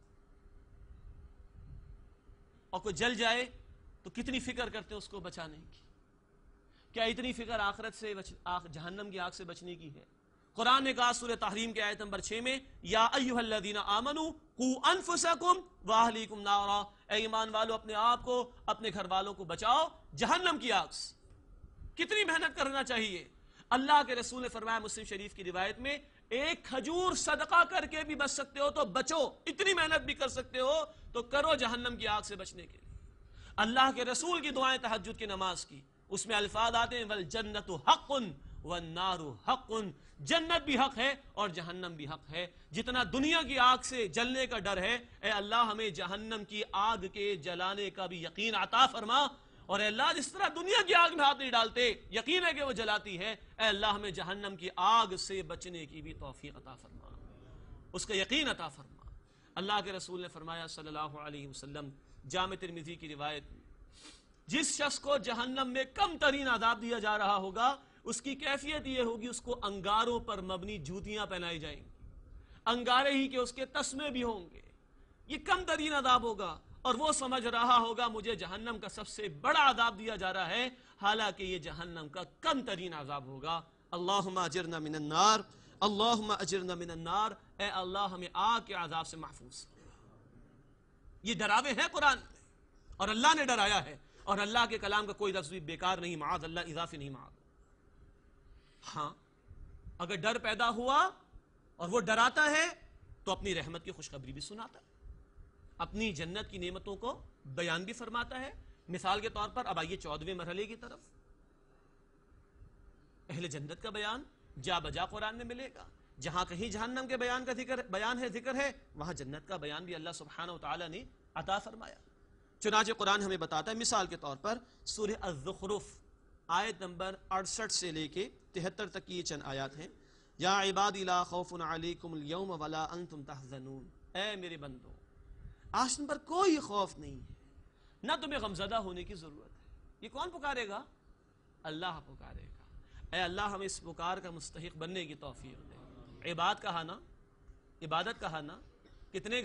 اور کوئی جل جائے تو کتنی فکر کرتے ہیں اس کو بچانے کی. کیا اتنی فکر آخرت سے جہنم کی آگ سے بچنے کی ہے؟ قرآن نے کہا سورہ تحریم کے آیت نمبر 6 میں یا ایھا الذین آمنوا قوا انفسکم واہلیکم نارا، اے ایمان والو اپنے آپ کو اپنے گھر والوں کو بچاؤ جہنم کی آگ سے. کتنی محنت کرنا چاہیے. اللہ کے رسول نے فرمایا مسلم شریف کی روایت میں ایک کھجور صدقہ کر کے بھی بچ سکتے ہو تو بچو، اتنی محنت بھی کر سکتے ہو تو کرو جہنم کی آگ سے بچنے کے لیے. اللہ کے رسول کی دعائیں تہجد کی نماز کی، اس میں الفاظ آتے ہیں والجنت حق والنار حق، جنت بھی حق ہے اور جہنم بھی حق ہے. جتنا دنیا کی آگ سے جلنے کا ڈر ہے، اے اللہ ہمیں جہنم کی آگ کے جلانے کا بھی یقین عطا فرما. اور اے اللہ جس طرح دنیا کی آگ میں ہاتھ نہیں ڈالتے، یقین ہے کہ وہ جلاتی ہے، اے اللہ ہمیں جہنم کی آگ سے بچنے کی بھی توفیق عطا فرما، اس کا یقین عطا فرما. اللہ کے رسول نے فرمایا صلی اللہ علیہ وسلم جامع ترمذی کی روایت میں، جس شخص کو جہنم میں کم ترین عذاب دیا جا رہا ہوگا اس کی کیفیت یہ ہوگی اس کو انگاروں پر مبنی جوتیاں پہنائی جائیں گی، انگارے ہی کہ اس کے تسمے بھی ہوں گے. یہ کم ترین عذاب ہوگا اور وہ سمجھ رہا ہوگا مجھے جہنم کا سب سے بڑا عذاب دیا جا رہا ہے، حالانکہ یہ جہنم کا کم ترین عذاب ہوگا. اللہم اجرنا من النار، اللہم اجرنا من النار، اے اللہ ہمیں آگ کے عذاب سے محفوظ. یہ ڈراوے ہیں قرآن میں اور اللہ نے ڈرایا ہے، اور اللہ کے کلام کا کوئی لفظ بھی بیکار نہیں، معاذ اللہ، اضافی نہیں معاذ. ہاں اگر ڈر پیدا ہوا اور وہ ڈراتا ہے تو اپنی رحمت کی خوشخبری بھی سناتا ہے، اپنی جنت کی نعمتوں کو بیان بھی فرماتا ہے. مثال کے طور پر اب آئیے 14ویں مرحلے کی طرف. اہل جنت کا بیان جا بجا قرآن میں ملے گا. جہاں کہیں جہنم کے ذکر ہے وہاں جنت کا بیان بھی اللہ سبحانہ و تعالی نے عطا فرمایا. چنانچہ قرآن ہمیں بتاتا ہے مثال کے طور پر سورہ الزخرف آیت نمبر 68 سے لے کے 73 تک کی یہ چند آیات ہیں. یا عبادی لا خوف علیکم اليوم ولا انتم تحزنون، اے میرے بندو آج تم پر کوئی خوف نہیں ہے، نہ تمہیں غمزدہ ہونے کی ضرورت ہے. یہ کون پکارے گا؟ اللہ پکارے گا. اے اللہ ہمیں اس پکار کا مستحق بننے کی توفیق دے. عبادت کہا نا کتنے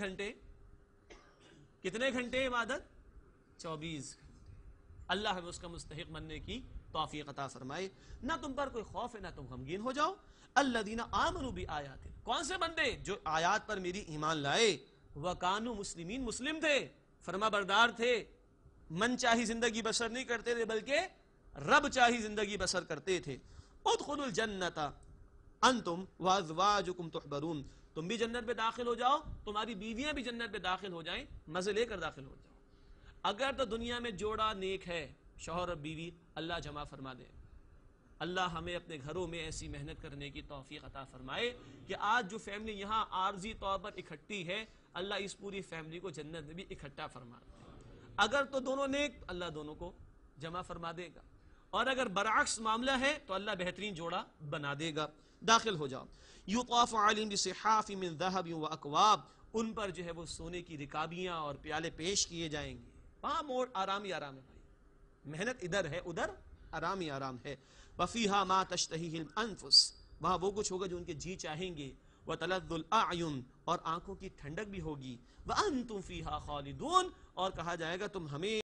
گھنٹے عبادت؟ 24 گھنٹے. اللہ ہمیں اس کا مستحق بننے کی توفیق عطا فرمائے. نہ تم پر کوئی خوف ہے نہ تم غمگین ہو جاؤ. الذین آمنوا بآیات، کون سے بندے؟ جو آیات پر میری ایمان لائے. وکانوا مسلمین، مسلم تھے، فرما بردار تھے، من چاہی زندگی بسر نہیں کرتے تھے بلکہ رب چاہی زندگی بسر کرتے تھے. ادخلوا الجنت انتم وازواجکم تحبرون، تم بھی جنت میں داخل ہو جاؤ، تمہاری بیویاں بھی جنت میں داخل ہو جائیں، مزے لے کر داخل ہو جاؤ. اگر تو دنیا میں جوڑا نیک ہے، شوہر اور بیوی، اللہ جمع فرما دے. اللہ ہمیں اپنے گھروں میں ایسی محنت کرنے کی توفیق عطا فرمائے کہ آج جو فیملی یہاں عارضی طور پر اکٹھی ہے، اللہ اس پوری فیملی کو جنت میں بھی اکٹھا فرما دے. اگر تو دونوں نیک، اللہ دونوں کو جمع فرما دے گا، اور اگر برعکس معاملہ ہے تو اللہ بہترین جوڑا بنا دے گا. داخل ہو جاؤ. یطاف علیہم بصحاف من ذہب واکواب، ان پر جو ہے وہ سونے کی رکابیاں اور پیالے پیش کیے جائیں گے. وہاں موڑ آرام ہی آرام ہے بھائی، محنت ادھر ہے ادھر آرام ہی آرام ہے. وفیہا ما تشتہیہ الانفس، وہاں وہ کچھ ہوگا جو ان کے جی چاہیں گے. وتلذ الاعین، اور آنکھوں کی ٹھنڈک بھی ہوگی. وانتم فیہا خالدون، اور کہا جائے گا تم